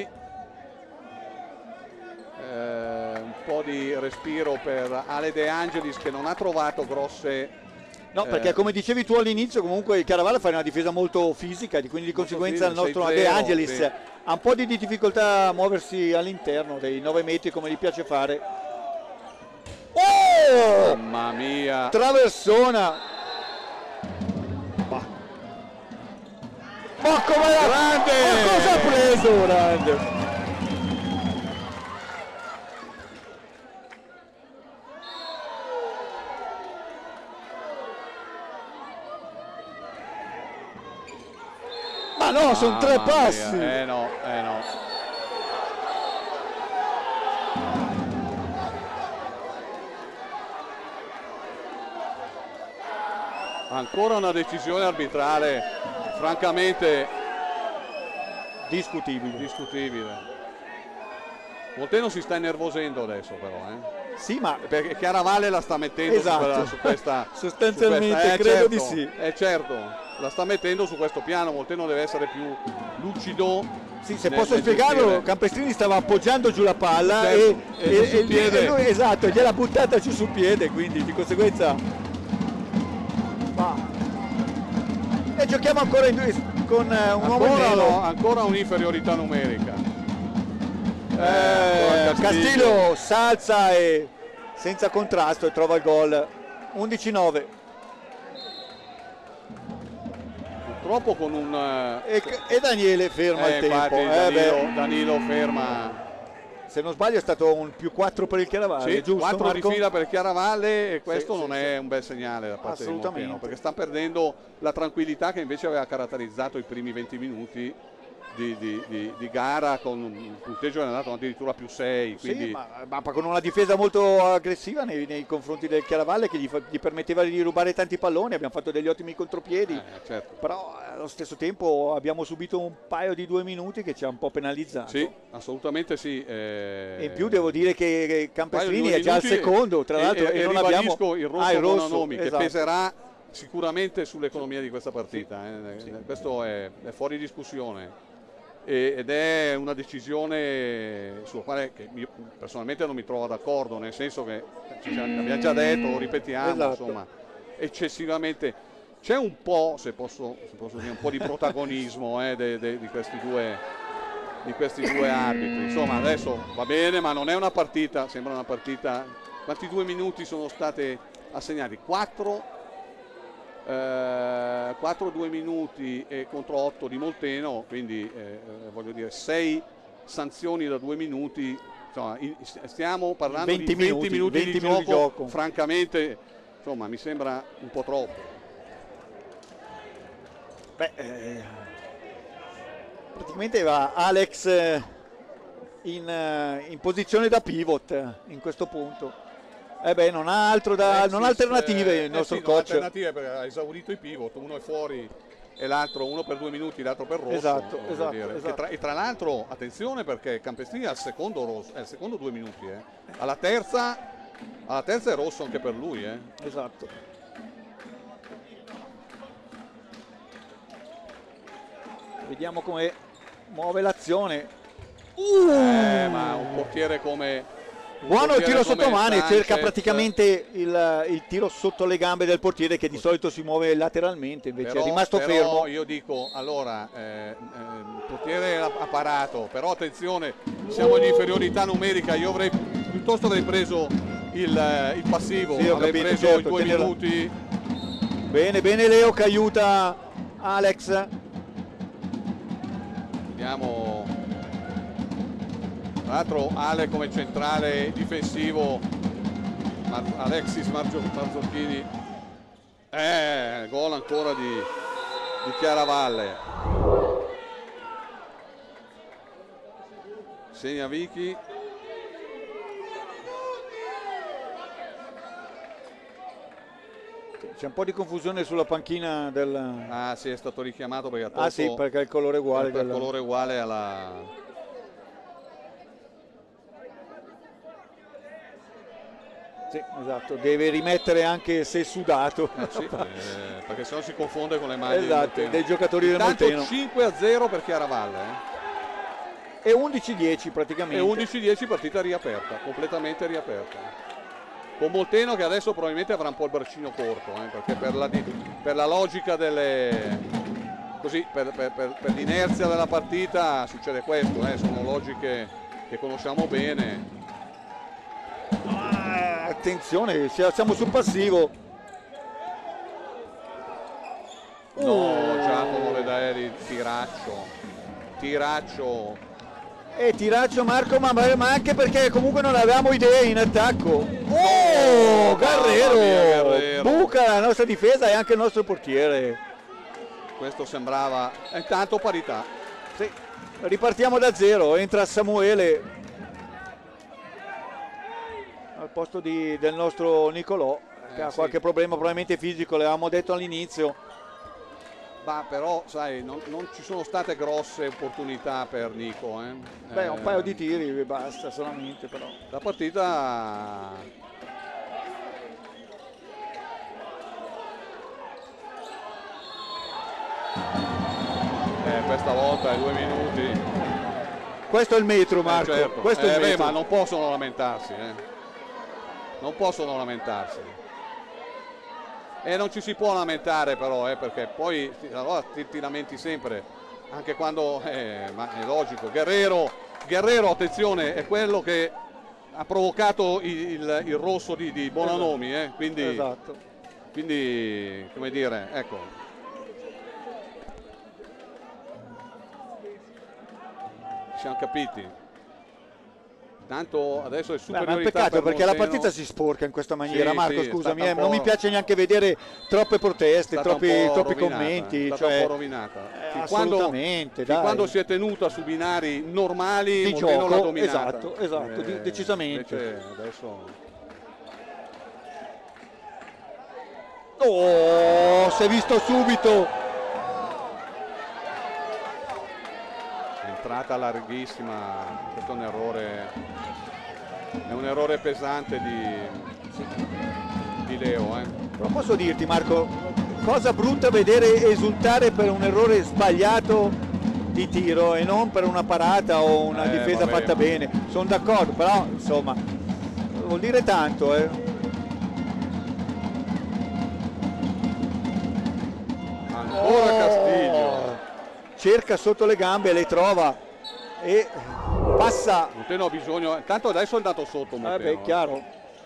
eh, un po' di respiro per Ale De Angelis che non ha trovato grosse. No, perché eh, come dicevi tu all'inizio, comunque il Chiaravalla fa una difesa molto fisica, quindi di conseguenza il nostro De Angelis sì. ha un po' di difficoltà a muoversi all'interno dei nove metri come gli piace fare. Oh! Mamma mia! Traversona! Ma, ma come la... Grande! Ma cosa ha preso Grande? Ma no, sono tre passi! Mia. Eh no, eh no. Ancora una decisione arbitrale francamente discutibile. discutibile. Molteno si sta innervosendo adesso però, eh. Sì, ma perché Chiaravalle la sta mettendo esatto. su, quella, su questa sostanzialmente su questa, eh, credo certo, di sì. Eh certo, la sta mettendo su questo piano. Molteno deve essere più lucido. Sì, se nel, posso nel spiegarlo, gestire. Campestrini stava appoggiando giù la palla certo, e, e, e, e, piede. e lui, esatto, gliel'ha buttata giù sul piede, quindi di conseguenza va. E giochiamo ancora in due, con uh, un uomo in meno. No, ancora un'inferiorità numerica. Eh, eh, Castillo s'alza e senza contrasto e trova il gol. undici nove. Purtroppo con un e, e Daniele ferma eh, il tempo. Infatti, eh, Danilo, Danilo ferma. Se non sbaglio è stato un più quattro per il Chiaravalle, sì, giusto? quattro Marco? di fila per il Chiaravalle e questo sì, non sì, è sì. un bel segnale da parte di Molteno, perché sta Assolutamente. perdendo la tranquillità che invece aveva caratterizzato i primi venti minuti di, di, di, di gara, con un punteggio che è andato addirittura più sei. Quindi... Sì, ma, ma con una difesa molto aggressiva nei, nei confronti del Chiaravalle che gli, fa, gli permetteva di rubare tanti palloni, abbiamo fatto degli ottimi contropiedi, eh, certo. però allo stesso tempo abbiamo subito un paio di due minuti che ci ha un po' penalizzato. Sì, assolutamente sì. Eh... E in più devo dire che Campestrini è già al secondo, tra l'altro, e, e, e non ribadisco abbiamo il rosso, ah, il rosso Bonanomi, esatto. che peserà sicuramente sull'economia di questa partita, eh. Sì. Questo è, è fuori discussione. Ed è una decisione sulla quale che io personalmente non mi trovo d'accordo, nel senso che ci abbiamo già detto, lo ripetiamo, esatto. insomma, eccessivamente c'è un po', se posso, se posso dire, un po' di protagonismo eh, de, de, di questi due di questi due arbitri. Insomma, adesso va bene, ma non è una partita, sembra una partita. Quanti due minuti sono state assegnati? quattro Eh, quattro due minuti e contro otto di Molteno, quindi eh, voglio dire sei sanzioni da due minuti. Insomma, stiamo parlando venti di venti minuti, venti di, minuti gioco, di gioco, francamente insomma mi sembra un po' troppo. Beh, eh, praticamente va Alex in, in posizione da pivot in questo punto. Eh beh, non ha altro da, Alexis, non ha alternative il eh, nostro eh sì, coach. Alternative perché ha esaurito i pivot, uno è fuori e l'altro, uno per due minuti, l'altro per rosso. Esatto, esatto, dire. esatto. E, tra, e tra l'altro, attenzione perché Campestrini al secondo rosso, è al secondo due minuti, eh. alla, terza, alla terza è rosso anche per lui. Eh. Esatto. Vediamo come muove l'azione. Uh! Eh, ma un portiere come... Buono il tiro sotto mano e cerca Sanchez. praticamente il, il tiro sotto le gambe del portiere che di solito si muove lateralmente, invece però, è rimasto però fermo. Io dico, allora, eh, eh, il portiere ha parato, però attenzione, siamo in inferiorità numerica, io avrei piuttosto avrei preso il, il passivo, sì, ho avrei capito, preso certo, i due tenerla. minuti. Bene, bene Leo che aiuta Alex. Vediamo Tra l'altro Ale come centrale difensivo, Mar Alexis Marzocchini, eh, gol ancora di, di Chiaravalle. Segna Vichi. C'è un po' di confusione sulla panchina del... Ah sì, è stato richiamato perché ha tolto... Ah sì, perché è il colore uguale. Per il del... colore uguale alla... Sì, esatto, deve rimettere anche se sudato. Eh sì, eh, perché sennò si confonde con le mani. Esatto, dei giocatori del Intanto Molteno. cinque a zero per Chiaravalle. Eh. E undici dieci praticamente. E undici dieci partita riaperta, completamente riaperta. Con Molteno che adesso probabilmente avrà un po' il braccino corto, eh, perché per la, per la logica delle... così, per, per, per, per l'inerzia della partita succede questo, eh, sono logiche che conosciamo bene. Ah, attenzione, siamo sul passivo. No, Giacomo Redaeri, tiraccio, tiraccio. E tiraccio Marco, ma, ma anche perché comunque non avevamo idee in attacco. Oh, Guerrero, mia, Guerrero. buca la nostra difesa e anche il nostro portiere. Questo sembrava, intanto parità. Sì. Ripartiamo da zero, entra Samuele al posto di, del nostro Nicolò, che eh, ha sì. qualche problema probabilmente fisico, l'avevamo detto all'inizio. Ma però, sai, non, non ci sono state grosse opportunità per Nico. Eh. Beh, eh, un paio di tiri e basta solamente, però. La partita... Eh, questa volta è due minuti. Questo è il metro, Marco. Eh, certo. Questo eh, è il beh, metro. ma non possono lamentarsi. Eh. Non possono lamentarsi. E non ci si può lamentare però, eh, perché poi allora ti, ti lamenti sempre, anche quando, eh, ma è logico, Guerrero, Guerrero, attenzione, è quello che ha provocato il, il, il rosso di, di Bonanomi, eh, quindi, esatto. quindi, come dire, ecco. Ci siamo capiti. Tanto adesso è superiorità. Beh, ma è un peccato per perché Molteno. la partita si sporca in questa maniera, Sì, Marco, sì, scusami, eh, non non mi piace neanche vedere troppe proteste, troppi, troppi commenti. È stata cioè, un po' rovinata. eh, Fin assolutamente, quando, dai. quando si è tenuta su binari normali, Di Molteno gioco, l'ha dominata. esatto, esatto, Eh, di- decisamente. invece adesso... Oh, si è visto subito. Entrata larghissima, questo è un errore, è un errore pesante di, di Leo. Eh. Però posso dirti, Marco, cosa brutta vedere esultare per un errore sbagliato di tiro e non per una parata o una Eh, difesa vabbè. fatta bene. Sono d'accordo, però insomma vuol dire tanto, eh. Ancora Oh, Castiglio. cerca sotto le gambe e le trova e passa. Molteno ha bisogno, tanto adesso è andato sotto Molteno. Vabbè, eh. chiaro.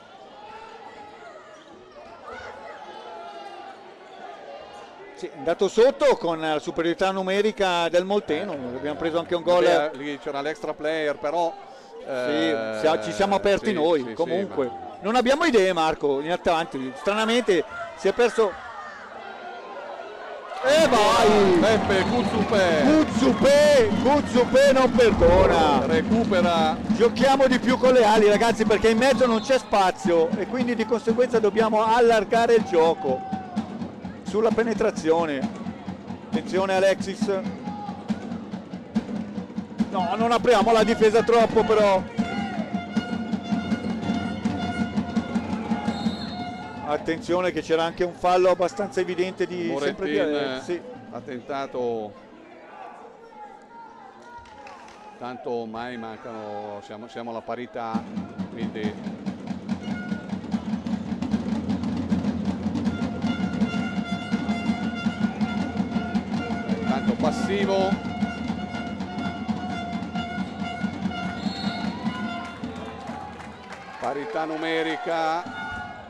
Sì, è andato sotto con la superiorità numerica del Molteno, abbiamo preso anche un gol. Vabbè, lì c'era l'extra player, però eh, Sì, ci siamo aperti sì, noi, sì, comunque. sì, ma... Non abbiamo idee, Marco, in avanti. Stranamente si è perso. E vai! Peppe Kuzzupè Kuzzupè, Kuzzupè non perdona. recupera. Giochiamo di più con le ali, ragazzi, perché in mezzo non c'è spazio e quindi di conseguenza dobbiamo allargare il gioco sulla penetrazione. Attenzione Alexis. No, non apriamo la difesa troppo, però. Attenzione che c'era anche un fallo abbastanza evidente di Moretin sempre di Alex, sì. ha tentato, tanto ormai mancano, siamo, siamo alla parità, quindi tanto passivo. Parità numerica.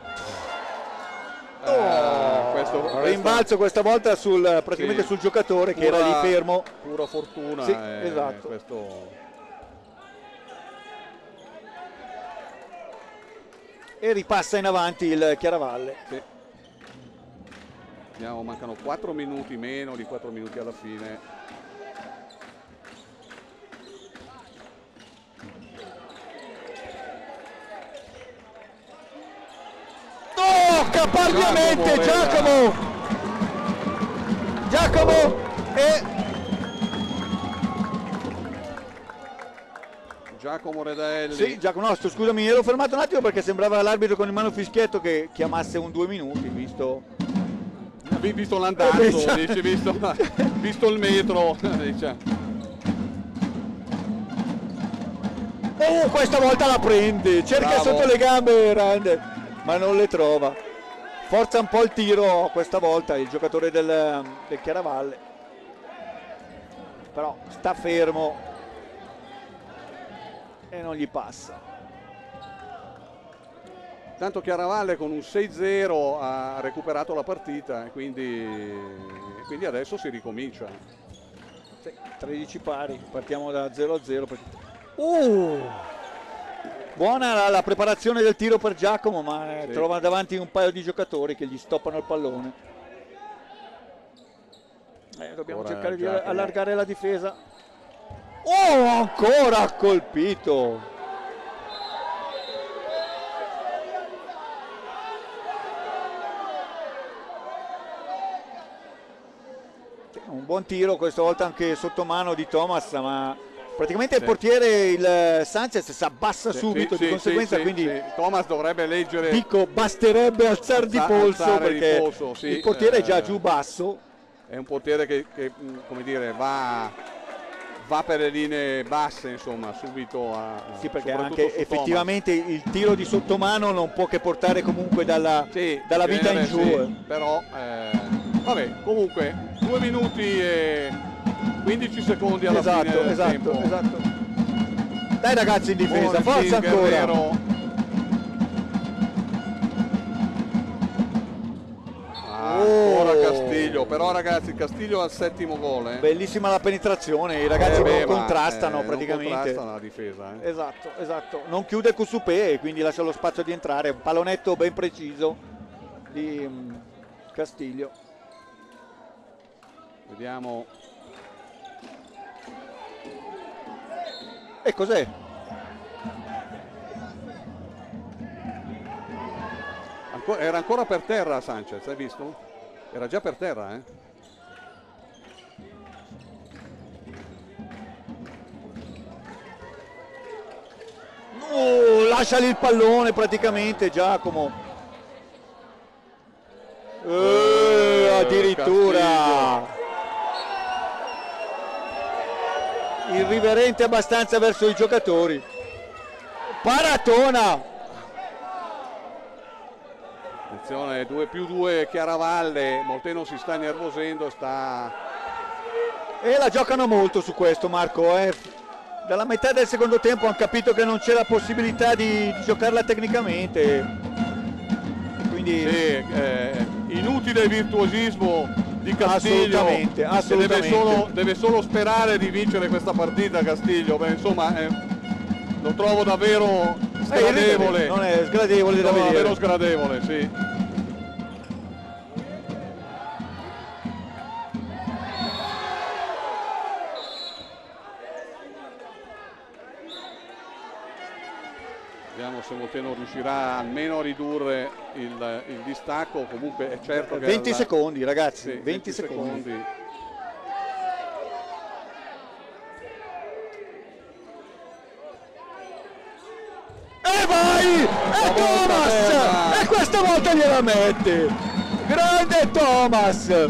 Oh, questo, questo rimbalzo questa volta sul, praticamente sì, sul giocatore che pura, era lì fermo. Pura fortuna. Sì, eh, esatto. Questo... e ripassa in avanti il Chiaravalle. Sì. Vediamo, mancano quattro minuti, meno di quattro minuti alla fine. Oh, caparbiamente Giacomo! Giacomo, Giacomo e Giacomo Redaelli. Sì, Giacomo, no, sto, scusami, mi ero fermato un attimo perché sembrava l'arbitro con il mano fischietto che chiamasse un due minuti, visto visto l'andazzo, dice, visto, visto il metro, dice. Oh, questa volta la prende, cerca Bravo. Sotto le gambe Rand, ma non le trova. Forza un po' il tiro questa volta il giocatore del, del Chiaravalle, però sta fermo e non gli passa. Tanto Chiaravalle con un sei zero ha recuperato la partita e quindi, quindi adesso si ricomincia. Sì, tredici pari, partiamo da zero a zero. Uh, buona la, la preparazione del tiro per Giacomo, ma sì. Trova davanti un paio di giocatori che gli stoppano il pallone. Eh, dobbiamo Ora cercare Giacomo. Di allargare la difesa. Oh, ancora colpito! Un buon tiro, questa volta anche sotto mano di Thomas, ma praticamente sì. Il portiere, il Sanchez, si abbassa sì, subito sì, di conseguenza, sì, quindi sì. Thomas dovrebbe leggere. Dico, basterebbe alzare Alza, di polso perché di polso, sì. Il portiere è già giù basso. È un portiere che, che come dire, va, va per le linee basse, insomma, subito a. Sì, perché anche effettivamente Thomas. Il tiro di sottomano non può che portare comunque dalla, sì, dalla vita in giù. Sì, però, eh, vabbè, comunque. due minuti e quindici secondi alla esatto, fine del esatto, tempo. Esatto. Dai ragazzi in difesa, Buon forza ancora. Guerrero. Ah, oh. Ancora Castiglio, però ragazzi Castiglio al settimo gol. Eh. Bellissima la penetrazione, i ragazzi eh beh, non contrastano eh, praticamente. Non contrastano la difesa. Eh. Esatto, esatto. Non chiude Cusupé e quindi lascia lo spazio di entrare. Un pallonetto ben preciso di um, Castiglio. Vediamo. E cos'è? Anco- era ancora per terra Sanchez, hai visto? Era già per terra, eh? Oh, lasciali il pallone praticamente Giacomo. Eh, addirittura. Castiglio. Irriverente abbastanza verso i giocatori. Paratona. Attenzione, due più due Chiaravalle. Molteno si sta nervosendo, sta... E la giocano molto su questo, Marco. Eh. Dalla metà del secondo tempo hanno capito che non c'è la possibilità di, di giocarla tecnicamente. E quindi... Sì, eh, inutile virtuosismo di Castiglio, assolutamente, assolutamente. Deve, solo, deve solo sperare di vincere questa partita Castiglio. Beh, insomma eh, lo trovo davvero sgradevole, eh, non è sgradevole da vedere, davvero sgradevole, sì. Vediamo se Molteno riuscirà almeno a ridurre il, il distacco. Comunque è certo che venti alla... secondi ragazzi, sì, venti, venti secondi. secondi. E vai! E Thomas! Bella. E questa volta gliela mette! Grande Thomas!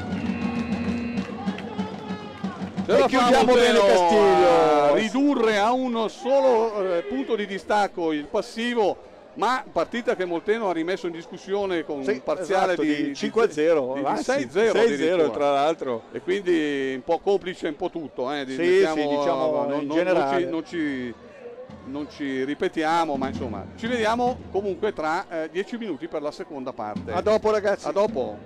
E chiudiamo bene Castiglio, ridurre a un solo eh, punto di distacco il passivo, ma partita che Molteno ha rimesso in discussione con sì, un parziale esatto, di, di cinque a zero, di, di, di sei zero, sei zero tra l'altro, e quindi un po' complice un po' tutto, eh, sì, mettiamo, sì, diciamo non, in non, generale. Non ci, non, ci, non ci ripetiamo, ma insomma ci vediamo comunque tra eh, dieci minuti per la seconda parte. A dopo ragazzi. A dopo.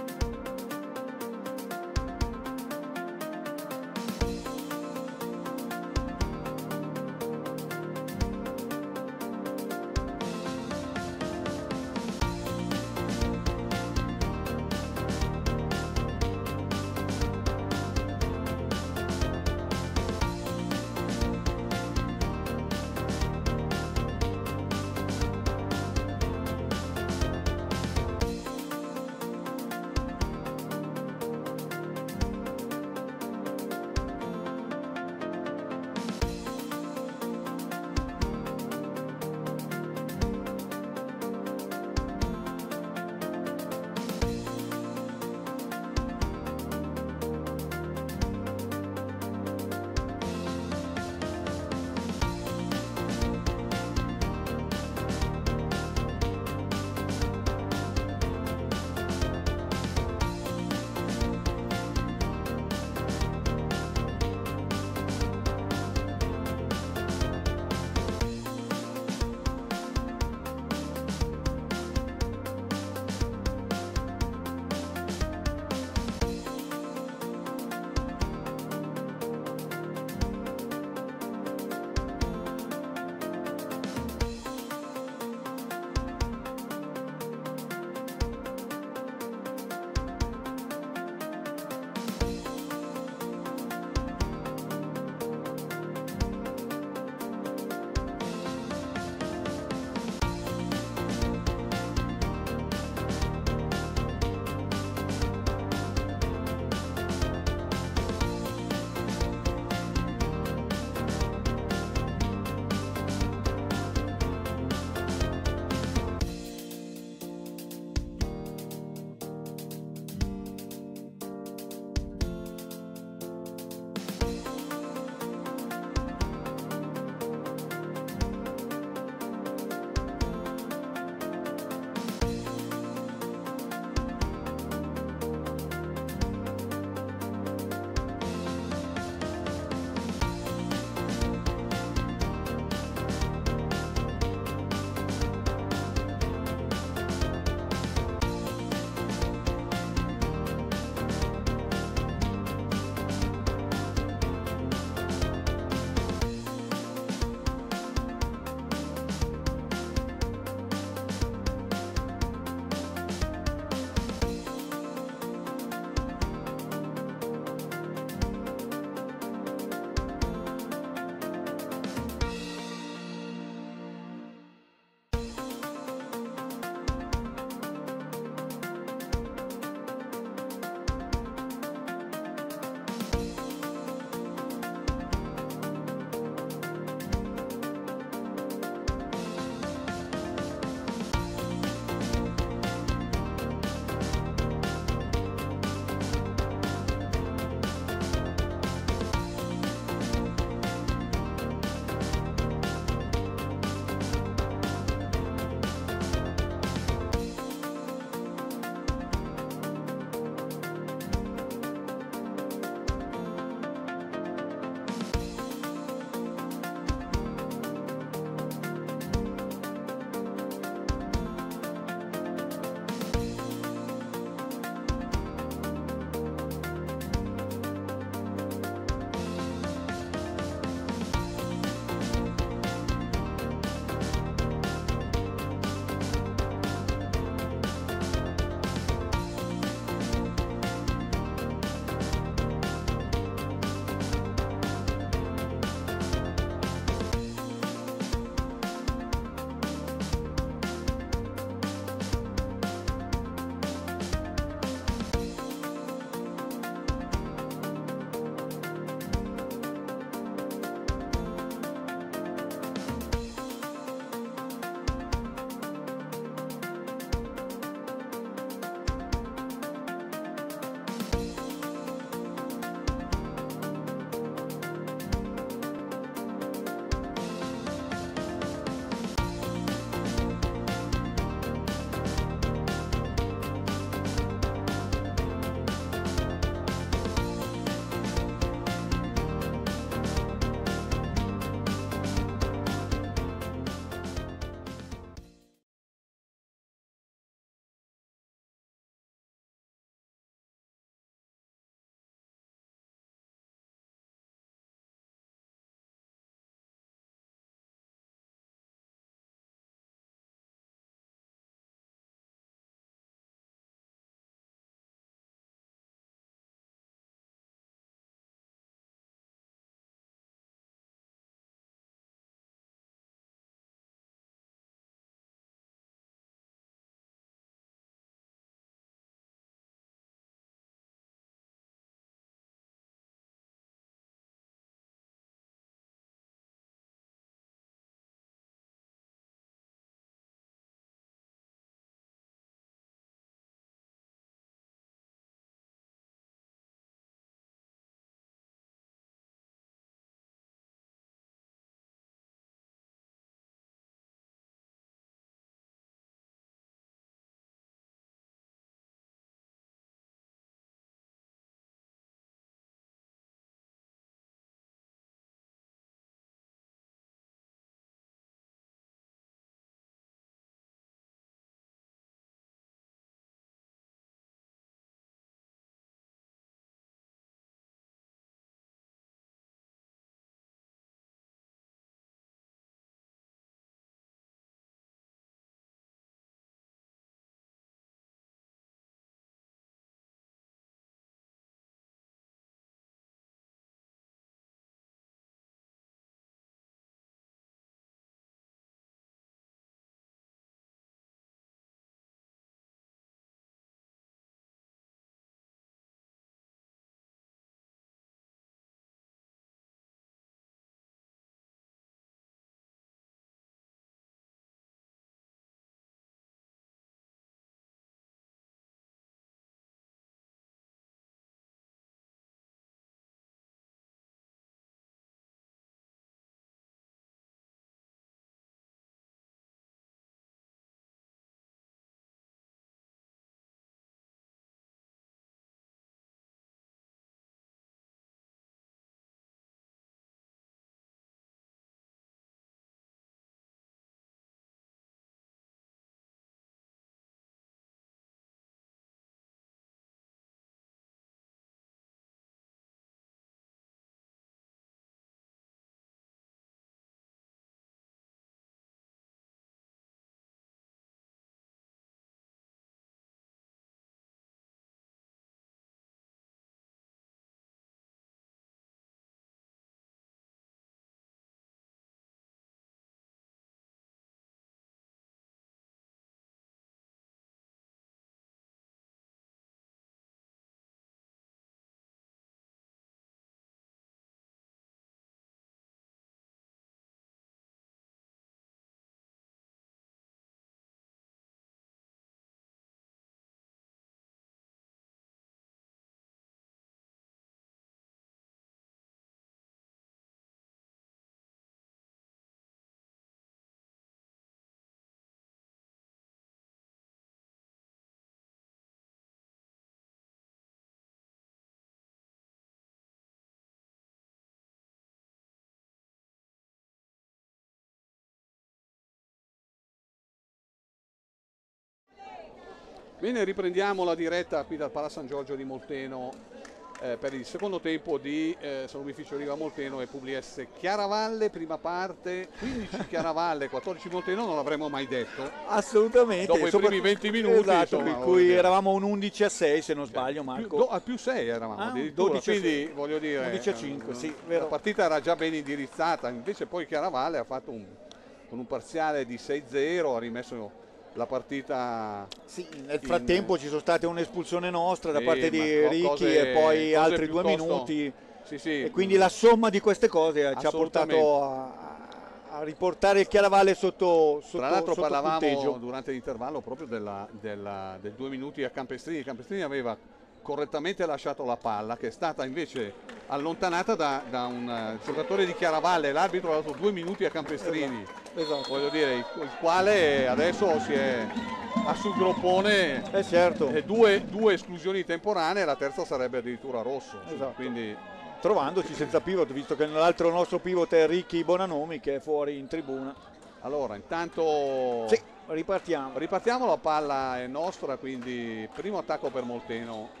Bene, riprendiamo la diretta qui dal Pala San Giorgio di Molteno eh, per il secondo tempo di eh, Salumificio Riva Molteno e Publies Chiaravalle, prima parte, quindici Chiaravalle, quattordici Molteno, non l'avremmo mai detto. Assolutamente. Dopo i primi venti minuti, esatto, insomma, in cui eravamo un undici a sei se non cioè, sbaglio, Marco. Più, do, a più sei eravamo, ah, addirittura, dodici a sei. Quindi voglio dire, undici a cinque, eh, sì, la vero. partita era già ben indirizzata, invece poi Chiaravalle ha fatto un, con un parziale di sei zero, ha rimesso la partita. Sì, nel frattempo in... ci sono state un'espulsione nostra da sì, parte di no, Ricchi cose, e poi altri piuttosto... due minuti sì, sì. e quindi la somma di queste cose ci ha portato a, a riportare il Chiaravalle sotto, sotto Tra l'altro sotto parlavamo punteggio. durante l'intervallo proprio della, della, del due minuti a Campestrini. Campestrini aveva correttamente lasciato la palla, che è stata invece allontanata da, da un uh, giocatore di Chiaravalle. L'arbitro ha dato due minuti a Campestrini, esatto, esatto. voglio dire, il, il quale adesso si è ha sul groppone eh certo. eh, due, due esclusioni temporanee, la terza sarebbe addirittura rosso. Esatto. Quindi... trovandoci senza pivot, visto che l'altro nostro pivot è Ricchi Bonanomi che è fuori in tribuna. Allora, intanto sì, ripartiamo. Ripartiamo, la palla è nostra, quindi primo attacco per Molteno.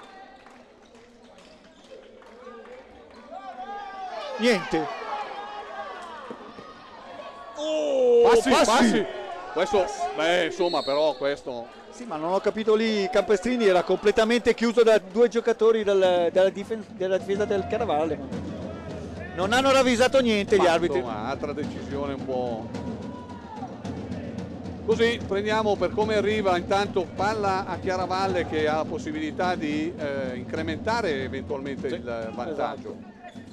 Niente. Oh, passi, passi. passi. Questo, beh, insomma, però questo... Sì, ma non ho capito lì, Campestrini era completamente chiuso da due giocatori del, della, difesa, della difesa del Chiaravalle. Non hanno ravvisato niente ma, gli arbitri. Insomma, altra decisione un po'... Così prendiamo per come arriva, intanto palla a Chiaravalle che ha la possibilità di eh, incrementare eventualmente sì, il vantaggio. Esatto.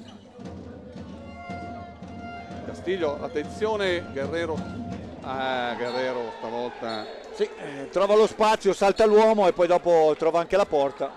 Castiglio, attenzione, Guerrero, ah, Guerrero stavolta. Sì, eh, trova lo spazio, salta l'uomo e poi dopo trova anche la porta.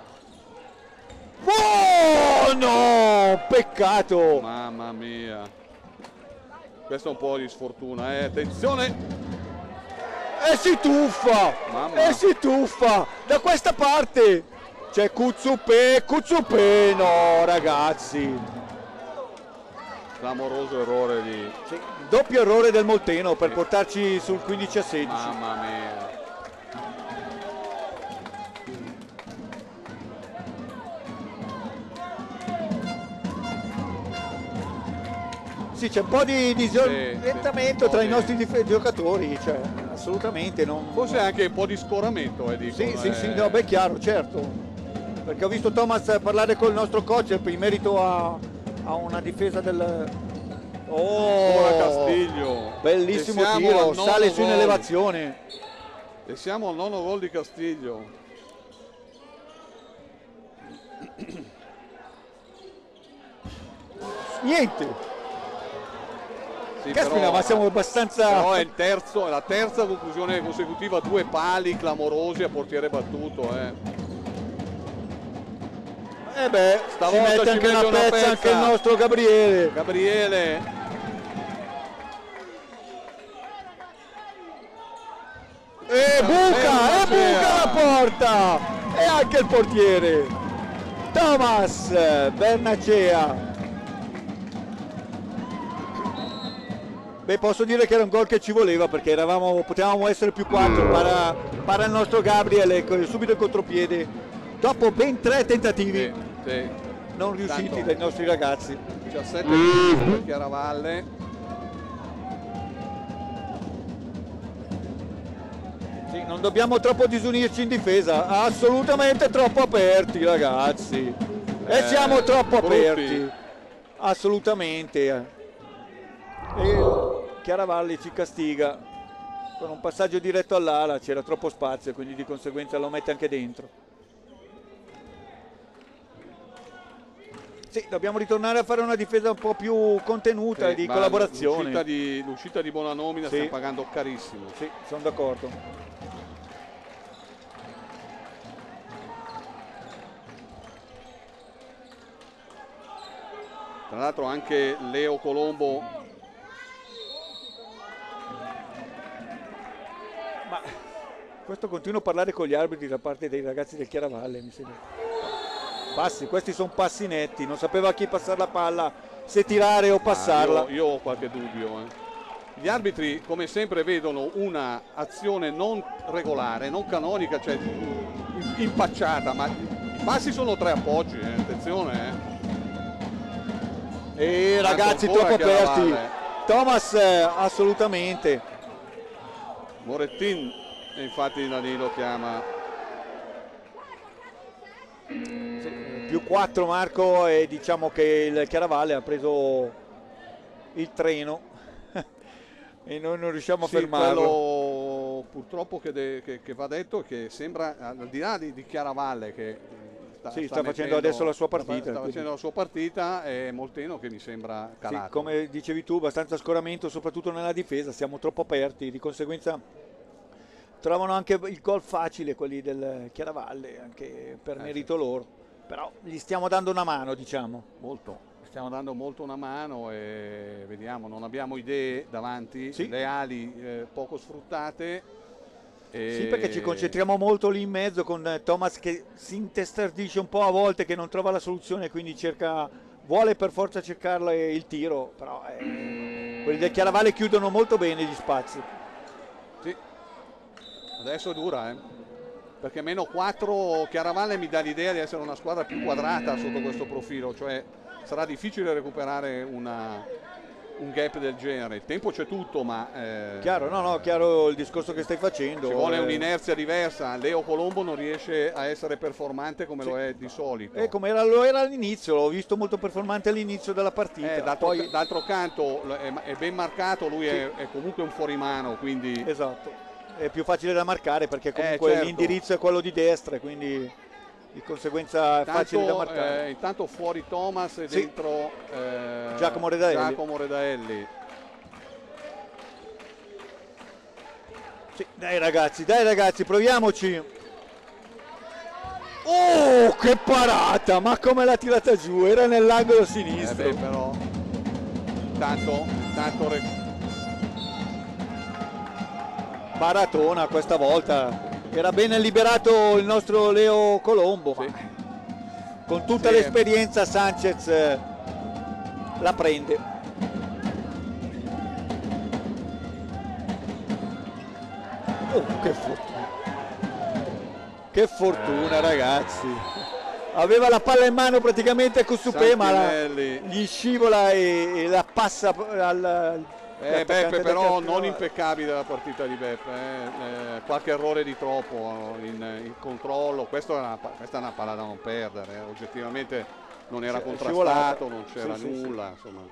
Oh no, peccato! Mamma mia, questo è un po' di sfortuna, eh. Attenzione! E si tuffa! Mamma. E si tuffa! Da questa parte c'è Cuzzupè, Cuzzupè, no ragazzi! Clamoroso errore di... Sì, doppio errore del Molteno per portarci sul quindici a sedici. Mamma mia. Sì, c'è un po' di disorientamento sì, tra sì, i nostri dif- giocatori, cioè assolutamente non... Forse anche un po' di scoramento, eh, dicono, Sì, sì, eh. sì, no, beh, chiaro, certo. Perché ho visto Thomas parlare con il nostro coach in merito a, a una difesa del... Oh, Castiglio. Bellissimo tiro, sale su in elevazione. E siamo al nono gol di Castiglio. Niente. Sì, Caspita, però, ma siamo abbastanza... Però è il terzo, è la terza conclusione consecutiva, due pali clamorosi a portiere battuto. Eh, eh beh, stavolta ci mette ci anche mette una, una pezza, pezza anche il nostro Gabriele. Gabriele. E buca, e buca la porta! E anche il portiere! Thomas Bernacea. Beh, posso dire che era un gol che ci voleva perché eravamo, potevamo essere più quattro, para, para il nostro Gabriele, subito il contropiede, dopo ben tre tentativi sì, sì. non riusciti Tanto. dai nostri ragazzi. diciassette minuti per Chiaravalle. Sì, non dobbiamo troppo disunirci in difesa, assolutamente troppo aperti ragazzi, eh, e siamo troppo brutti. aperti, assolutamente. E Chiaravalle ci castiga con un passaggio diretto all'ala, c'era troppo spazio, quindi di conseguenza lo mette anche dentro. Sì, dobbiamo ritornare a fare una difesa un po' più contenuta, sì, di collaborazione. L'uscita di, l'uscita di Bonanomi la sì. stiamo pagando carissimo. Sì, sono d'accordo. Tra l'altro anche Leo Colombo. Ma questo continuo a parlare con gli arbitri da parte dei ragazzi del Chiaravalle, mi sembra. Passi, questi sono passi netti, non sapeva a chi passare la palla, se tirare o passarla. Ah, io, io ho qualche dubbio. Eh. Gli arbitri come sempre vedono una azione non regolare, non canonica, cioè impacciata, ma i passi sono tre appoggi, eh, attenzione. Eh. E ragazzi troppo aperti. Thomas eh, assolutamente. Morettin, e infatti Nani lo chiama. Sì, più quattro Marco, e diciamo che il Chiaravalle ha preso il treno e noi non riusciamo a sì, fermarlo. Quello purtroppo che, de, che, che va detto è che sembra, al di là di, di Chiaravalle che sta, sì, sta, sta facendo adesso la sua partita, sta, sta facendo la sua partita, e Molteno che mi sembra calato. Sì, come dicevi tu, abbastanza scoramento soprattutto nella difesa, siamo troppo aperti, di conseguenza trovano anche il gol facile quelli del Chiaravalle, anche per eh, merito sì. loro, però gli stiamo dando una mano, diciamo. Molto. Stiamo dando molto una mano e vediamo, non abbiamo idee davanti, sì. le ali eh, poco sfruttate. E... Sì, perché ci concentriamo molto lì in mezzo con Thomas che si intestardisce un po' a volte, che non trova la soluzione, quindi cerca, vuole per forza cercarlo e il tiro, però eh, quelli del Chiaravalle chiudono molto bene gli spazi. Sì, adesso è dura, eh? Perché meno quattro Chiaravalle mi dà l'idea di essere una squadra più quadrata sotto questo profilo, cioè sarà difficile recuperare una, un gap del genere. Il tempo c'è tutto, ma eh, chiaro, no, no, chiaro il discorso che stai facendo. Ci vuole eh. un'inerzia diversa. Leo Colombo non riesce a essere performante come sì. lo è di solito. E come era, lo era all'inizio, l'ho visto molto performante all'inizio della partita. Eh, d'altro, Poi... d'altro canto è, è ben marcato, lui sì. è, è comunque un fuorimano, quindi esatto, è più facile da marcare perché comunque eh, certo. l'indirizzo è quello di destra, quindi di conseguenza è intanto, facile da marcare. Eh, intanto fuori Thomas e sì. dentro eh, Giacomo Redaelli. Giacomo Redaelli. Sì, dai ragazzi, dai ragazzi, proviamoci. Oh, che parata! Ma come l'ha tirata giù? Era nell'angolo sinistro. Eh beh, però tanto, tanto re... Baratona questa volta. Era bene liberato il nostro Leo Colombo, sì. ma con tutta sì. l'esperienza Sanchez eh, la prende. Oh, che fortuna! Che fortuna, ragazzi! Aveva la palla in mano praticamente con Supé, ma la, gli scivola e, e la passa al Eh, Beppe però non impeccabile la partita di Beppe, eh. Eh, qualche errore di troppo in, in controllo, Questo è una, questa è una palla da non perdere, eh. oggettivamente non era contrastato, non c'era sì, nulla, sì, insomma.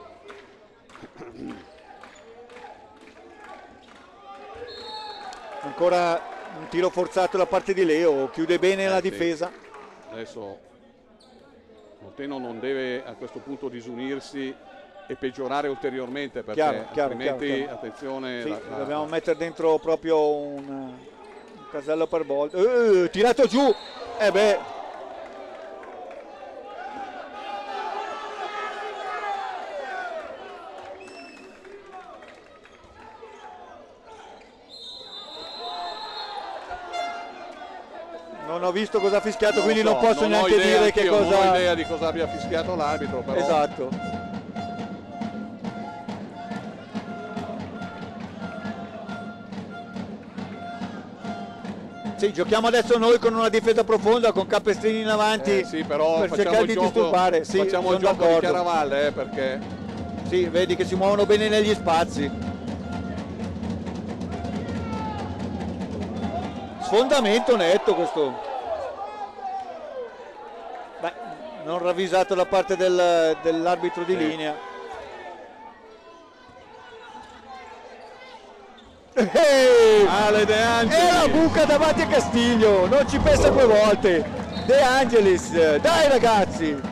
Ancora un tiro forzato da parte di Leo, chiude bene eh, la sì. difesa. Adesso Molteno non deve a questo punto disunirsi e peggiorare ulteriormente, perché chiaro, chiaro, altrimenti chiaro, chiaro. attenzione sì, la, la, dobbiamo la... mettere dentro proprio un, un casello per volta. Uh, tirato giù e eh beh non ho visto cosa ha fischiato, non quindi so, non posso non neanche dire che cosa. Non ho idea di cosa abbia fischiato l'arbitro, però. Esatto. Sì, giochiamo adesso noi con una difesa profonda, con Campestrini in avanti, eh, sì, però per cercare di gioco, disturbare. Sì, facciamo il gioco di Chiaravalle, eh, perché sì, vedi che si muovono bene negli spazi. Sfondamento netto questo. Beh, non ravvisato da parte del, dell'arbitro di eh. linea. Hey, Ale De Angelis. E la buca davanti a Castiglio, non ci pensa due volte. De Angelis, dai ragazzi.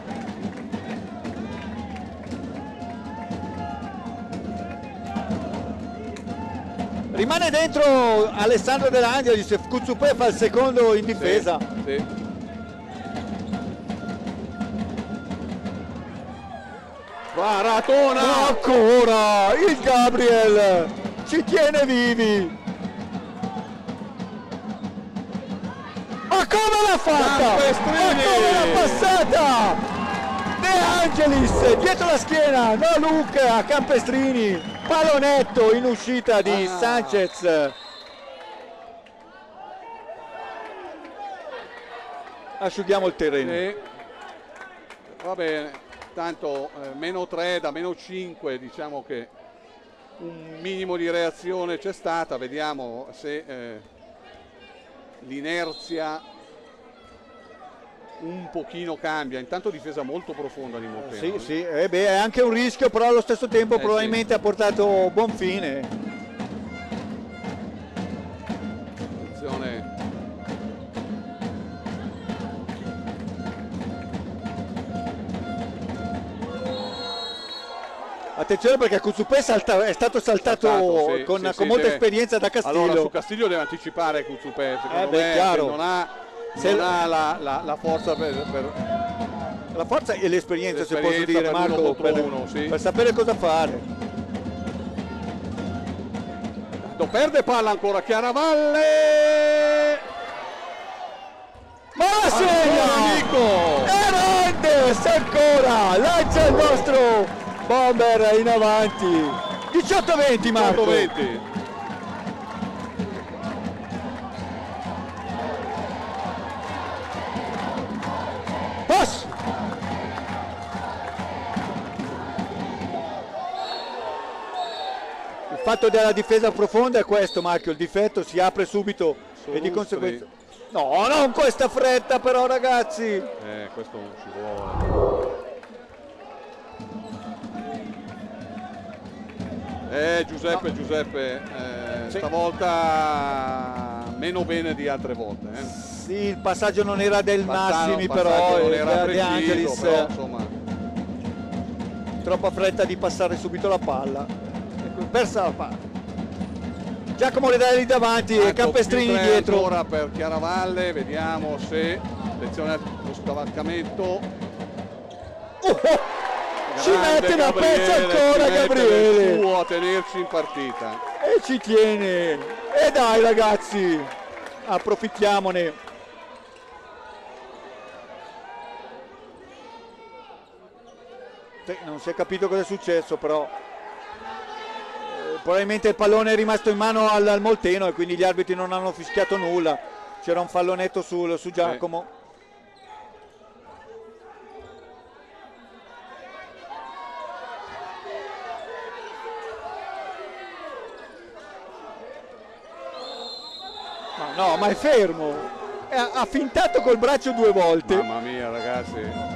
Rimane dentro Alessandro De Angelis, Kutsupé fa il secondo in difesa. Sì, sì. Baratona. Ancora il Gabriel ci tiene vivi. Ma come l'ha fatta? Ma come l'ha passata? De Angelis dietro la schiena, no look a Campestrini, pallonetto in uscita di ah. Sanchez. asciughiamo il terreno. E, va bene, tanto eh, meno tre da meno cinque, diciamo che un minimo di reazione c'è stata, vediamo se eh, l'inerzia un pochino cambia. Intanto difesa molto profonda di Molteno. Sì, sì, eh beh, è anche un rischio, però allo stesso tempo eh, probabilmente sì. ha portato buon fine. Attenzione. Attenzione perché Kutsupé salta, è stato saltato, saltato sì, con, sì, con sì, molta deve... esperienza da Castiglio. Allora su Castiglio deve anticipare Kutsupé, secondo eh beh, me, chiaro. non ha, Se non l... ha la, la, la forza per, per... la forza e l'esperienza, se posso dire, per Marco, uno per, uno, sì. per sapere cosa fare. Non perde palla ancora Chiaravalle, ma la segna Nico! Hernandez ancora lancia il nostro bomber in avanti. diciotto venti Marco. diciotto venti. Pass. Il fatto della difesa profonda è questo, Marco, il difetto si apre subito e di conseguenza... No, non questa fretta però, ragazzi! Eh, questo non ci vuole. Eh, Giuseppe, no. Giuseppe, eh, sì. Stavolta meno bene di altre volte. Eh. Sì, il passaggio non era del Passano, Massimi, però non era De Angelis, però, insomma. Troppa fretta di passare subito la palla. Ecco, persa la palla. Giacomo le dà lì davanti e Campestrini dietro. Ancora per Chiaravalle, vediamo se attenzione allo scavalcamento. Oh, oh, ci mette una pezza ancora Gabriele. Il suo a tenerci in partita. E ci tiene. E dai ragazzi, approfittiamone. Non si è capito cosa è successo, però probabilmente il pallone è rimasto in mano al, al Molteno e quindi gli arbitri non hanno fischiato nulla. C'era un fallonetto sul, su Giacomo. Ma no, ma è fermo. Ha, ha fintato col braccio due volte. Mamma mia, ragazzi.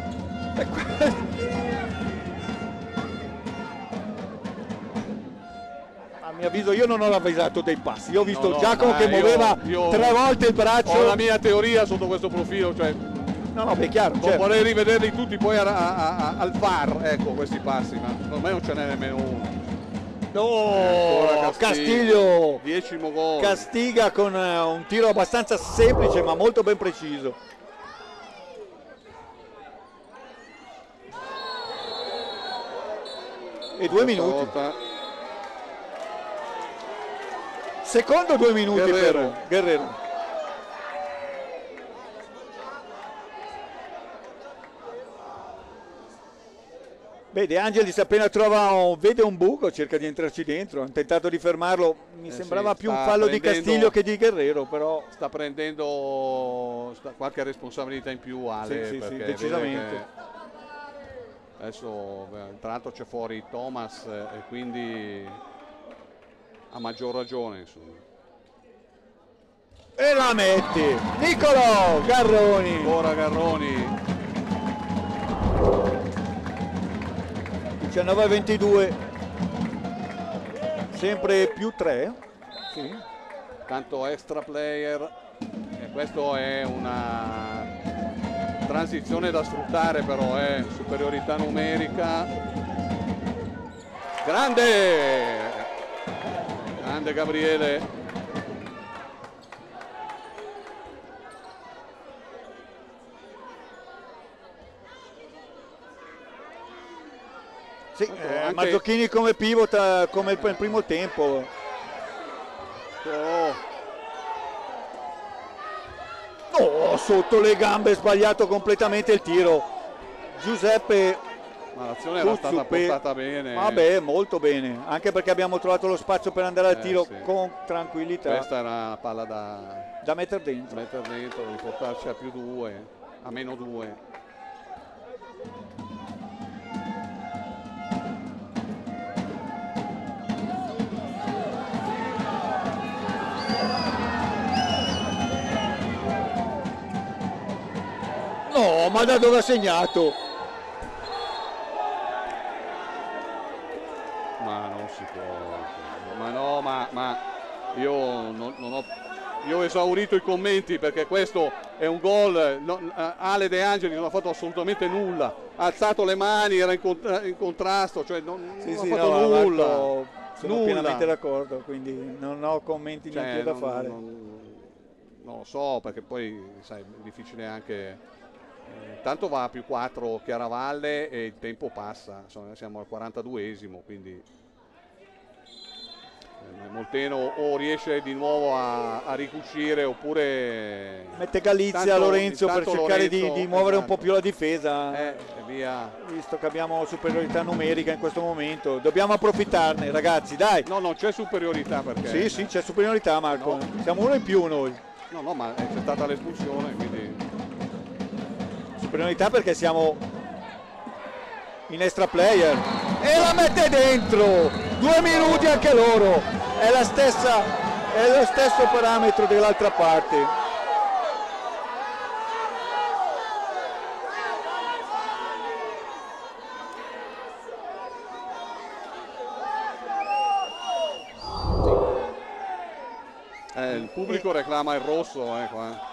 A mio avviso io non ho avvisato dei passi, io ho visto no, no, Giacomo che io, muoveva io tre volte il braccio. Ho la mia teoria sotto questo profilo, cioè no no beh chiaro, certo. Vorrei rivederli tutti poi a, a, a, al V A R, ecco questi passi, ma ormai non ce n'è nemmeno uno. No, Castiglio, decimo gol. Castiga con uh, un tiro abbastanza semplice ma molto ben preciso. E due minuti. Volta. Secondo due minuti Guerrero. per Guerrero. Beh, De Angelis appena trova un, vede un buco cerca di entrarci dentro, ha tentato di fermarlo, mi eh sembrava sì, più un fallo di Castiglio che di Guerrero, però sta prendendo sta, qualche responsabilità in più Ale, sì, sì, perché sì, decisamente. Adesso tra l'altro c'è fuori Thomas e quindi a maggior ragione insomma. E la metti Niccolò Garroni, ancora Garroni. diciannove a ventidue, sempre più tre. Sì. Tanto extra player e questo è una transizione da sfruttare, però è superiorità numerica. Grande grande Gabriele. Sì, eh, anche... Mazzocchini come pivot come il primo tempo. Oh. Oh, sotto le gambe, sbagliato completamente il tiro. Giuseppe, ma l'azione era stata portata bene. Vabbè, molto bene, anche perché abbiamo trovato lo spazio per andare al eh, tiro sì. con tranquillità. Questa era una palla da, da mettere dentro. mettere dentro, riportarci a più due. a meno due. No, ma da dove ha segnato? Ma non si può, ma no, ma, ma io non, non ho, io ho esaurito i commenti perché questo è un gol. No, Ale De Angeli non ha fatto assolutamente nulla, ha alzato le mani, era in, contra, in contrasto, cioè non, sì, non sì, ha fatto no, nulla. Marco, sono nulla. pienamente d'accordo, quindi non ho commenti cioè, neanche da non, fare. Non, non lo so, perché poi sai, è difficile anche. Eh, tanto va a più quattro Chiaravalle e il tempo passa, insomma, siamo al quarantaduesimo, quindi eh, Molteno o riesce di nuovo a, a ricucire oppure mette Galizia intanto, Lorenzo per cercare Lorenzo, di, di muovere esatto. un po' più la difesa, eh, e via. visto che abbiamo superiorità numerica in questo momento, dobbiamo approfittarne, ragazzi, dai. No, non c'è superiorità perché Sì, sì, c'è superiorità, Marco, no. Siamo uno in più noi. No, no, ma c'è stata l'espulsione, quindi superiorità perché siamo in extra player e la mette dentro, due minuti anche loro, è la stessa, è lo stesso parametro dell'altra parte. eh, il pubblico reclama il rosso, eh, qua.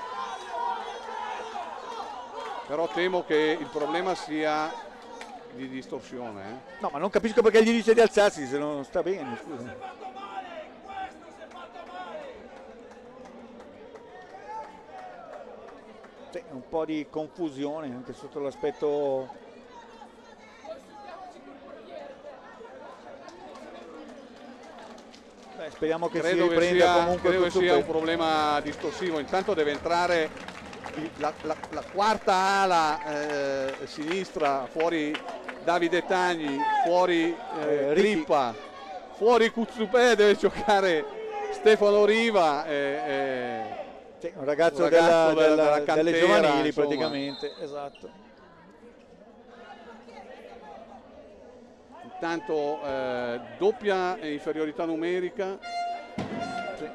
Però temo che il problema sia di distorsione. Eh. No, ma non capisco perché gli dice di alzarsi se non sta bene, scusa. Sì, un po' di confusione anche sotto l'aspetto. Beh, speriamo che credo si riprenda che sia, comunque credo che tutto sia per... un problema distorsivo. Intanto deve entrare la, la, la quarta ala eh, sinistra, fuori Davide Tagni, fuori eh, Rippa, fuori Cuzzupè, deve giocare Stefano Riva, eh, eh, sì, un ragazzo, un ragazzo della, della, della cantera, delle giovanili insomma. praticamente, esatto. Intanto eh, doppia inferiorità numerica. Sì.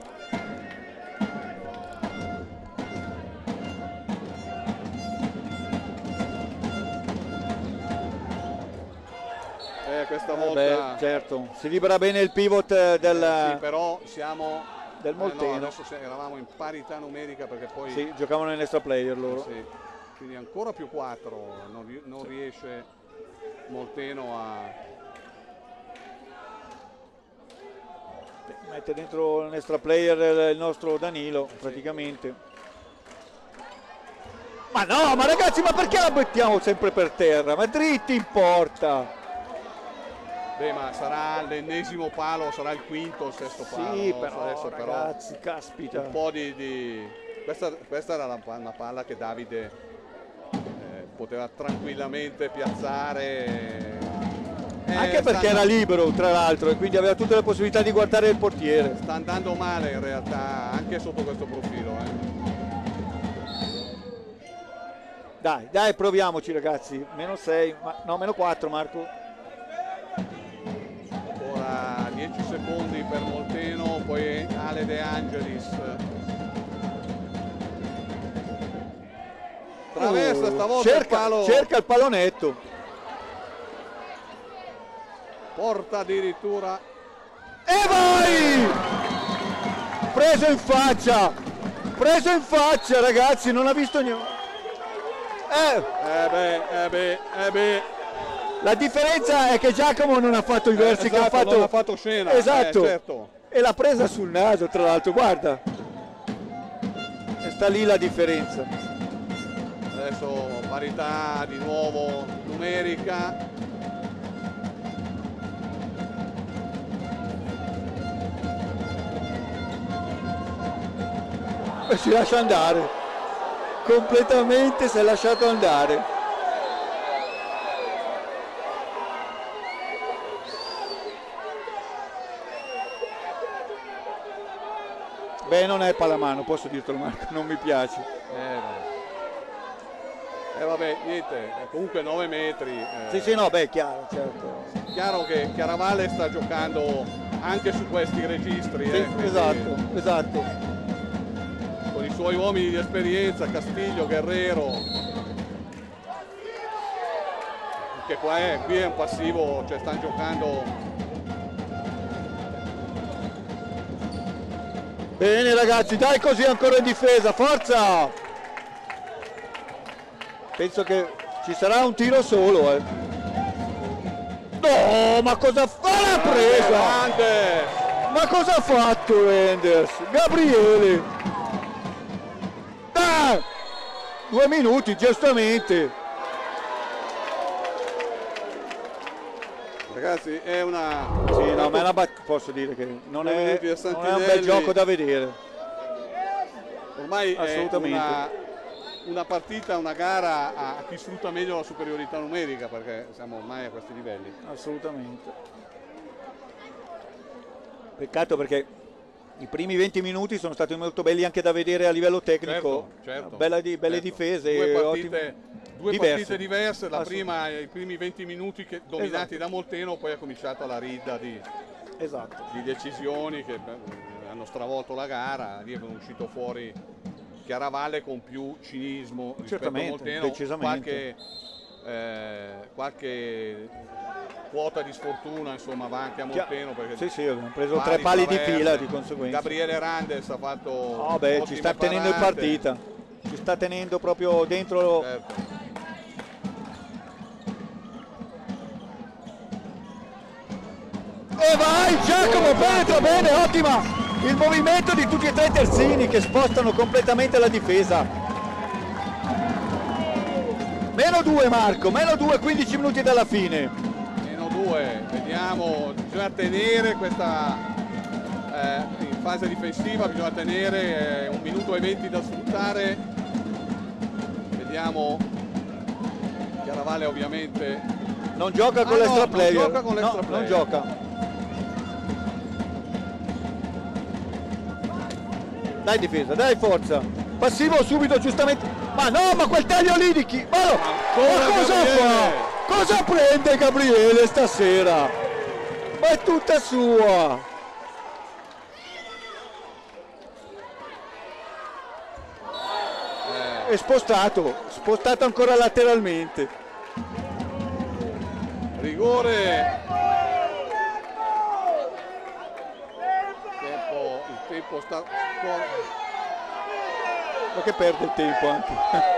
Eh, questa eh volta beh, certo, si libera bene il pivot del, eh, sì, però siamo del Molteno. Eh no, adesso eravamo in parità numerica perché poi sì, giocavano in extra player loro. Sì, quindi ancora più quattro, non, non riesce Molteno a mette dentro un extra player il nostro Danilo praticamente. Ma no, ma ragazzi, ma perché la mettiamo sempre per terra? Ma dritti in porta. Beh, ma sarà l'ennesimo palo, sarà il quinto o il sesto palo. Sì, no? però, adesso, ragazzi, però, caspita. Un po' di... di... Questa, questa era una palla che Davide eh, poteva tranquillamente piazzare. Eh, Anche perché sta... era libero, tra l'altro, e quindi aveva tutte le possibilità di guardare il portiere. Sta andando male in realtà, anche sotto questo profilo. Eh. Dai, dai, proviamoci ragazzi. Meno sei, ma... no, meno quattro Marco. Ora dieci secondi per Molteno, poi Ale De Angelis. Traversa uh, stavolta cerca, il palo. cerca il pallonetto. Porta addirittura. E vai! Preso in faccia! Preso in faccia ragazzi, non ha visto niente. Eh. Eh beh, eh beh, eh beh. La differenza è che Giacomo non ha fatto i versi eh, esatto, che ha fatto. Non ha fatto scena. Esatto. Eh, certo. E l'ha presa sul naso, tra l'altro, guarda. E sta lì la differenza. Adesso parità di nuovo numerica. E si lascia andare. Completamente si è lasciato andare. Beh, non è pallamano, posso dirtelo Marco, non mi piace. Eh, E eh vabbè, niente, comunque nove metri. Eh. Sì, sì, no, beh, chiaro, certo. Chiaro che Chiaravalle sta giocando anche su questi registri. Sì, eh, esatto, esatto. Con i suoi uomini di esperienza, Castiglio, Guerrero. Che qua è, qui è un passivo, cioè stanno giocando. Bene ragazzi, dai così ancora in difesa, forza! Penso che ci sarà un tiro solo, eh. No, ma cosa fa? L'ha presa! Grande! Ma cosa ha fatto Enders? Gabriele! Ah! Due minuti, giustamente. Ragazzi, è una... Sì, no, ma è una bat- posso dire che non è, non è un bel gioco da vedere. Ormai è una, una partita, una gara a chi sfrutta meglio la superiorità numerica, perché siamo ormai a questi livelli. Assolutamente. Peccato perché i primi venti minuti sono stati molto belli anche da vedere a livello tecnico. Certo, certo, Bella di, belle certo. difese. Due partite, ottime, due diverse. partite diverse, la prima i primi venti minuti che, dominati esatto. da Molteno, poi è cominciata la ridda di, esatto. di decisioni che beh, hanno stravolto la gara, lì è uscito fuori Chiaravalle con più cinismo rispetto a Molteno, decisamente. Qualche, eh, qualche quota di sfortuna insomma va anche a Molteno, perché sì sì abbiamo preso tre pali di fila di conseguenza. Gabriele Randes ha fatto oh beh, ci sta tenendo in partita, ci sta tenendo proprio dentro, certo. E vai Giacomo, penetra bene, ottima il movimento di tutti e tre i terzini che spostano completamente la difesa. Meno due Marco, meno due, quindici minuti dalla fine. Due. Vediamo, bisogna tenere questa eh, in fase difensiva, bisogna tenere eh, un minuto e venti da sfruttare. Vediamo, Chiaravalle ovviamente non gioca con ah, l'extra no, player, non gioca con l'extra no, player. non gioca. Dai difesa, dai forza, passivo subito giustamente, ma no, ma quel taglio lì di chi? Ma, no, ma cosa fa? Cosa prende Gabriele stasera? Ma è tutta sua! Eh. È spostato, spostato ancora lateralmente. Rigore. Il tempo, il tempo sta... Ma che perde il tempo anche.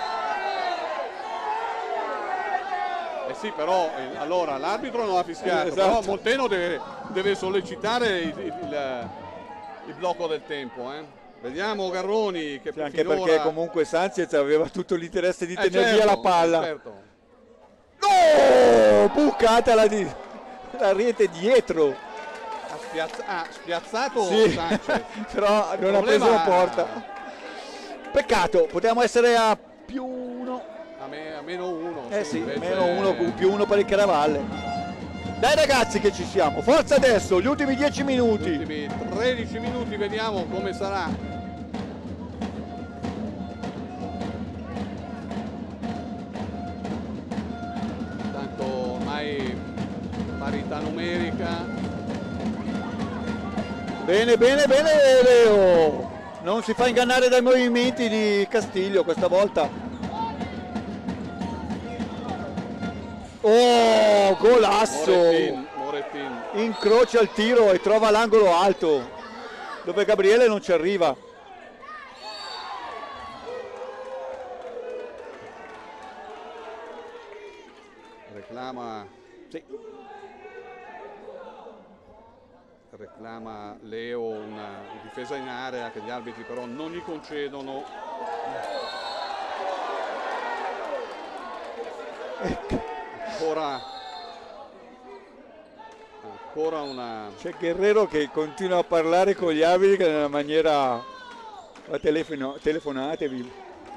Eh sì, però eh, allora l'arbitro non ha fischiato, esatto. Però Molteno deve, deve sollecitare il, il, il blocco del tempo. Eh. Vediamo Garroni che sì, anche finora... perché comunque Sanchez aveva tutto l'interesse di eh, tenere certo, via la palla. Certo. No! Bucata la, di... la rete dietro. Ha spiazza... ah, spiazzato sì. Sanchez. Però non problema... ha preso la porta. Peccato, potevamo essere a più uno. A, me, a meno uno. Eh sì, sì, invece... meno uno, più uno per il Chiaravalle. Dai ragazzi che ci siamo, forza adesso, gli ultimi dieci minuti. Gli ultimi tredici minuti, vediamo come sarà. Tanto ormai parità numerica. Bene, bene, bene Leo. Non si fa ingannare dai movimenti di Castiglio questa volta. Oh, golasso! Moretin, Moretin. Incrocia il tiro e trova l'angolo alto, dove Gabriele non ci arriva. Reclama, sì. reclama Leo una difesa in area che gli arbitri però non gli concedono. Ancora, ancora una... C'è Guerrero che continua a parlare con gli arbitri in una maniera... Telefono, telefonatevi.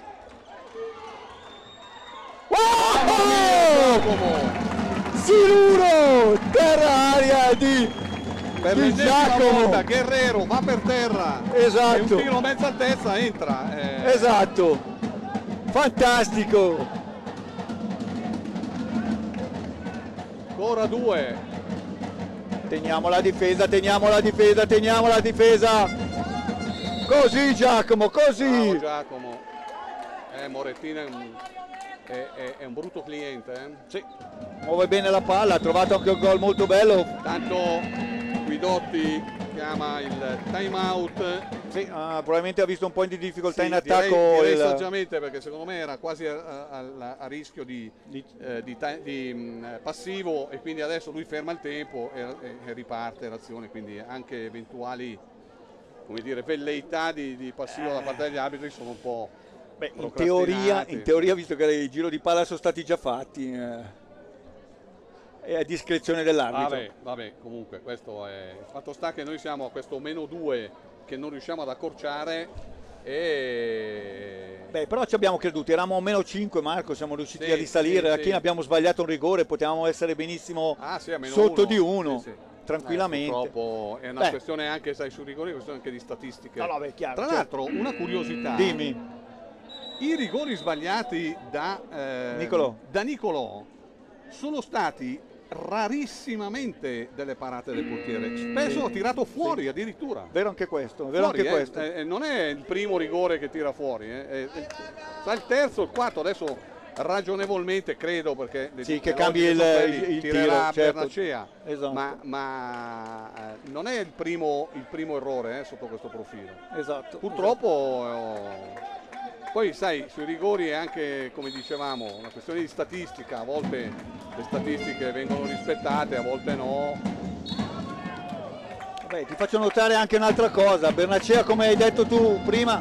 Oh! Siluro! Terra aria di, per di Giacomo! Volta, Guerrero va per terra! Esatto! E un tiro a mezza altezza entra! Eh. Esatto! Fantastico! Ancora due. Teniamo la difesa, teniamo la difesa, teniamo la difesa. Così Giacomo, così. Bravo Giacomo. Eh, Morettina è un, è, è, è un brutto cliente. Eh? Sì. Muove bene la palla, ha trovato anche un gol molto bello. Tanto Guidotti chiama il time out. Sì, uh, probabilmente ha visto un po' di difficoltà sì, in attacco. Direi, direi il... saggiamente, perché secondo me era quasi a, a, a rischio di, di, eh, di, di mh, passivo, e quindi adesso lui ferma il tempo e, e riparte l'azione, quindi anche eventuali, come dire, velleità di, di passivo eh. da parte degli arbitri sono un po'... Beh, in teoria, in teoria, visto che i giro di palla sono stati già fatti, eh, è a discrezione dell'arbitro. Vabbè, vabbè, comunque questo è... Il fatto sta che noi siamo a questo meno due che non riusciamo ad accorciare e... Beh, però ci abbiamo creduto, eravamo a meno cinque, Marco, siamo riusciti sì, a risalire, sì, a sì. abbiamo sbagliato un rigore, potevamo essere benissimo ah, sì, sotto uno. di uno. Sì, sì. Tranquillamente. Eh, purtroppo è una beh. questione anche, sai, sui rigori, è una questione anche di statistiche. No, no, beh, chiaro, Tra l'altro, certo. una curiosità. Dimmi. I rigori sbagliati da, eh, Nicolò. da Nicolò sono stati rarissimamente delle parate del portiere. Spesso sì. ha tirato fuori sì. addirittura. Vero anche questo, vero fuori, anche eh, questo. Eh, non è il primo rigore che tira fuori, eh, è, è, sa il terzo, il quarto, adesso ragionevolmente credo, perché sì, che cambi il, il, il tirerà tiro, certo. Bernacea, esatto. ma, ma eh, non è il primo, il primo errore eh, sotto questo profilo. Esatto. Purtroppo esatto. Eh, poi sai, sui rigori è anche, come dicevamo, una questione di statistica, a volte le statistiche vengono rispettate, a volte no. Vabbè, ti faccio notare anche un'altra cosa, Bernacea, come hai detto tu prima,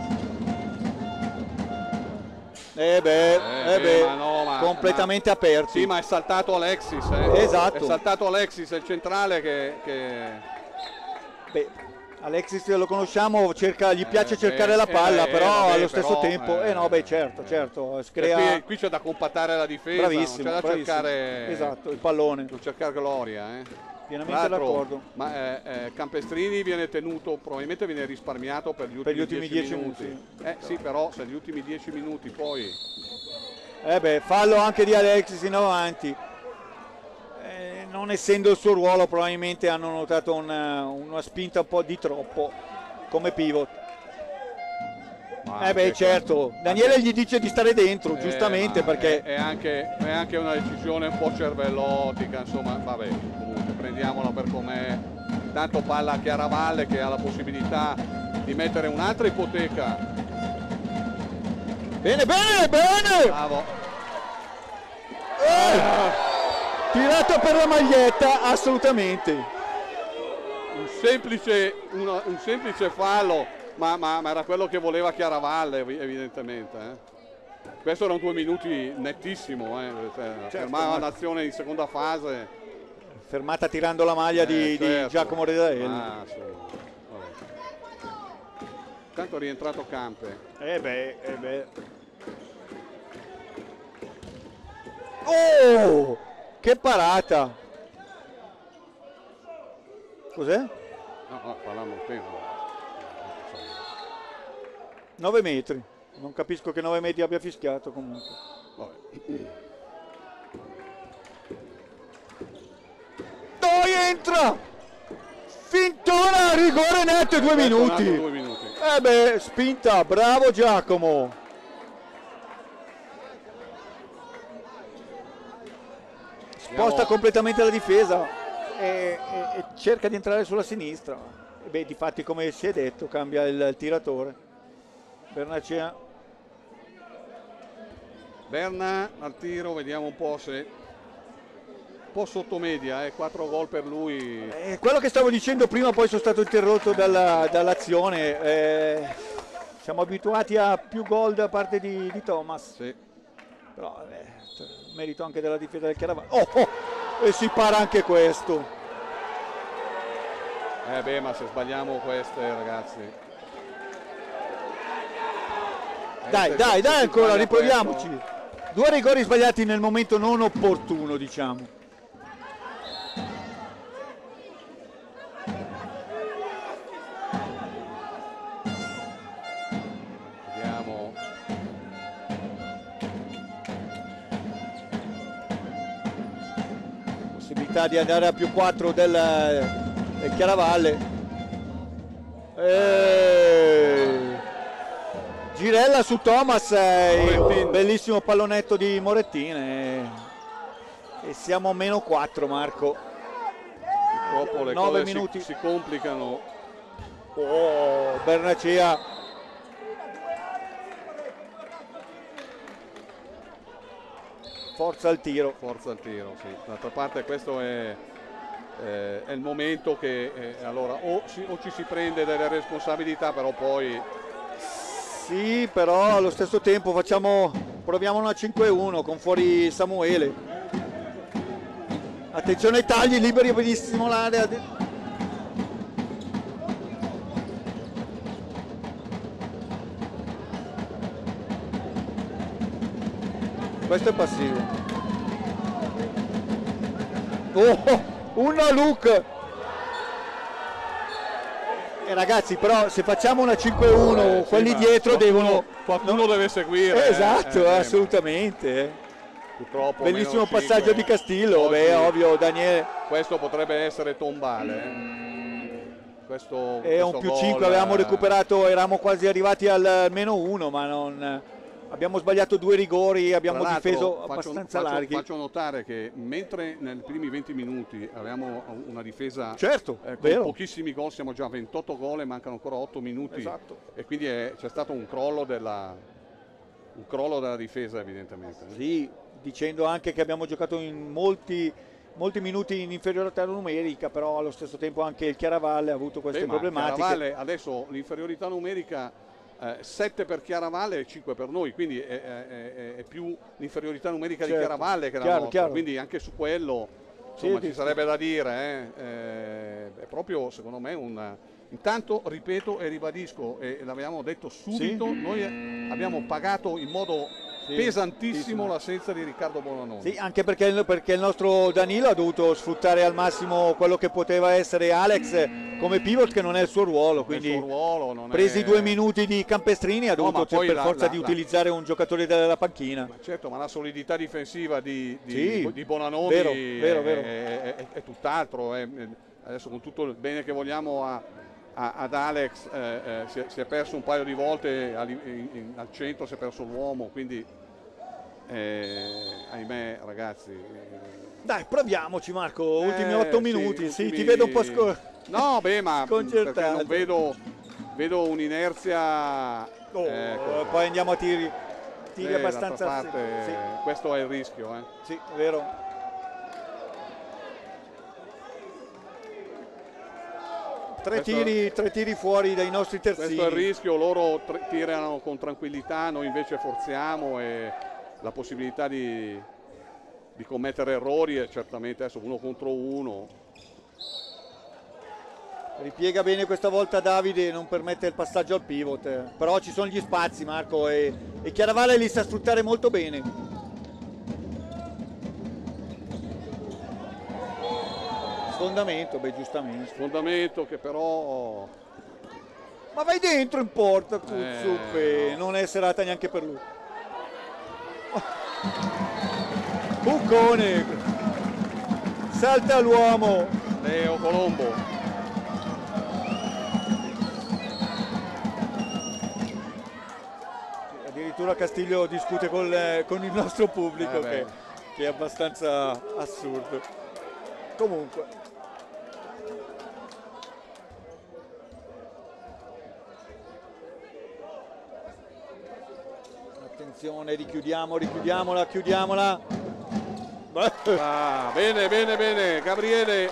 eh beh, eh, eh beh, ma no, ma, completamente ma, aperti. Sì, ma è saltato Alexis, eh. Esatto. È saltato Alexis, è il centrale che... che... Beh, Alexis lo conosciamo, cerca, gli piace eh, cercare eh, la palla, eh, però eh, vabbè, allo stesso però, tempo, eh, eh no, beh, certo, certo, crea... qui, qui c'è da compattare la difesa, bravissimo, non c'è da bravissimo. cercare... Esatto, il pallone. Non cercare gloria, eh. Pienamente d'accordo. Ma eh, eh, Campestrini viene tenuto, probabilmente viene risparmiato per gli ultimi, per gli ultimi dieci minuti. minuti. Eh sì, però se gli ultimi dieci minuti poi... Eh beh, fallo anche di Alexis in avanti. Eh, non essendo il suo ruolo, probabilmente hanno notato una, una spinta un po' di troppo come pivot. Ma eh beh, certo, Daniele anche... gli dice di stare dentro, eh, giustamente, perché... È, è, anche, è anche una decisione un po' cervellotica, insomma, vabbè, comunque prendiamola per com'è. Tanto palla a Chiaravalle che ha la possibilità di mettere un'altra ipoteca. Bene, bene, bene! Bravo! Eh, tirato per la maglietta, assolutamente. Un semplice, una, un semplice fallo. Ma, ma, ma era quello che voleva Chiaravalle, evidentemente. Eh. Questo erano due minuti nettissimo, eh. Cioè, certo, fermava l'azione in seconda fase. Fermata tirando la maglia eh, di, certo. di Giacomo Redaelli. Ah, sì. Intanto è rientrato Campe. Eh beh, eh beh. Oh! Che parata! Cos'è? No, no, parliamo tempo. nove metri, non capisco che nove metri abbia fischiato comunque. Vabbè. Dai, entra! Fintona, rigore netto, due minuti. due minuti. Eh beh, spinta, bravo Giacomo. Sposta Andiamo. completamente la difesa e, e, e cerca di entrare sulla sinistra. E beh, difatti, come si è detto, cambia il, il tiratore. Bernacea. Berna al tiro, vediamo un po' se un po' sotto media, eh, quattro gol per lui. Eh, quello che stavo dicendo prima, poi sono stato interrotto dalla, dall'azione. Eh, siamo abituati a più gol da parte di, di Thomas. Sì. Però eh, merito anche della difesa del Chiaravalle. Oh, oh, e si para anche questo. Eh beh, ma se sbagliamo queste, ragazzi. Dai, dai, dai ancora, riproviamoci. Due rigori sbagliati nel momento non opportuno, diciamo. Vediamo. Possibilità possibilità di andare a più quattro del, del Chiaravalle. E... girella su Thomas, eh, un bellissimo pallonetto di Morettin e, e siamo a meno quattro, Marco. Purtroppo le nove cose minuti. Si, si complicano. Oh, Bernacea. Forza al tiro. Forza al tiro, sì. D'altra parte questo è, eh, è il momento che eh, allora o, si, o ci si prende delle responsabilità, però poi... Sì, però allo stesso tempo facciamo, proviamo una cinque uno con fuori Samuele. Attenzione ai tagli, liberi benissimo l'area. Questo è passivo. Oh, una look. E ragazzi, però se facciamo una cinque uno, eh, quelli sì, dietro qualcuno, devono... Qualcuno no? deve seguire. Esatto, eh, assolutamente. Eh. Purtroppo bellissimo passaggio cinque. Di Castillo, Oggi, beh, ovvio, Daniele. Questo potrebbe essere tombale. Eh. Questo, è questo un più gol, cinque, avevamo recuperato, eravamo quasi arrivati al meno uno, ma non... Abbiamo sbagliato due rigori, abbiamo difeso abbastanza faccio, larghi. Faccio notare che mentre nei primi venti minuti avevamo una difesa certo, eh, con vero. pochissimi gol, siamo già a ventotto gol e mancano ancora otto minuti. Esatto. E quindi è, c'è stato un crollo della, un crollo della difesa evidentemente. Sì, dicendo anche che abbiamo giocato in molti, molti minuti in inferiorità numerica, però allo stesso tempo anche il Chiaravalle ha avuto queste Beh, problematiche. Chiaravalle adesso l'inferiorità numerica... Eh, sette per Chiaravalle e cinque per noi, quindi è, è, è più l'inferiorità numerica certo. di Chiaravalle che la chiaro, nostra, chiaro. quindi anche su quello insomma, sì, ci sì, sarebbe sì. da dire. Eh. Eh, è proprio secondo me un... Intanto ripeto e ribadisco, e l'avevamo detto subito, sì. noi abbiamo pagato in modo sì, pesantissimo sì, l'assenza di Riccardo Bonanoni. Sì, anche perché, perché il nostro Danilo ha dovuto sfruttare al massimo quello che poteva essere Alex come pivot, che non è il suo ruolo, quindi il suo ruolo, non presi è... due minuti di Campestrini ha dovuto no, per la, forza la, di la... utilizzare un giocatore della panchina. Ma certo, ma la solidità difensiva di, di, sì, di Bonanoni vero, è, vero, vero. è, è, è tutt'altro. È, adesso con tutto il bene che vogliamo a, a, ad Alex eh, eh, si, è, si è perso un paio di volte al, in, in, al centro, si è perso l'uomo, quindi eh, ahimè ragazzi. Dai, proviamoci Marco, eh, ultimi otto minuti, sì, ultimi... ti vedo un po' sco... No, beh, ma sconcertato. Perché non vedo, vedo un'inerzia. Oh, ecco, poi andiamo a tiri, tiri eh, abbastanza. Parte, sì. Questo è il rischio. Eh. Sì, è vero. Tre tiri, tre tiri fuori dai nostri terzini. Questo è il rischio, loro tirano con tranquillità, noi invece forziamo e la possibilità di, di commettere errori è certamente adesso uno contro uno. Ripiega bene questa volta Davide, non permette il passaggio al pivot, però ci sono gli spazi Marco e, e Chiaravalle li sa sfruttare molto bene. Sfondamento, beh giustamente. Sfondamento che però... Ma vai dentro in porta, Kuzzup, eh, no. Non è serata neanche per lui. Buccone, salta l'uomo. Leo Colombo. Addirittura Castiglio discute col, con il nostro pubblico, eh che, che è abbastanza assurdo. Comunque. Attenzione, richiudiamo, richiudiamola, chiudiamola. Ah, bene, bene, bene, Gabriele.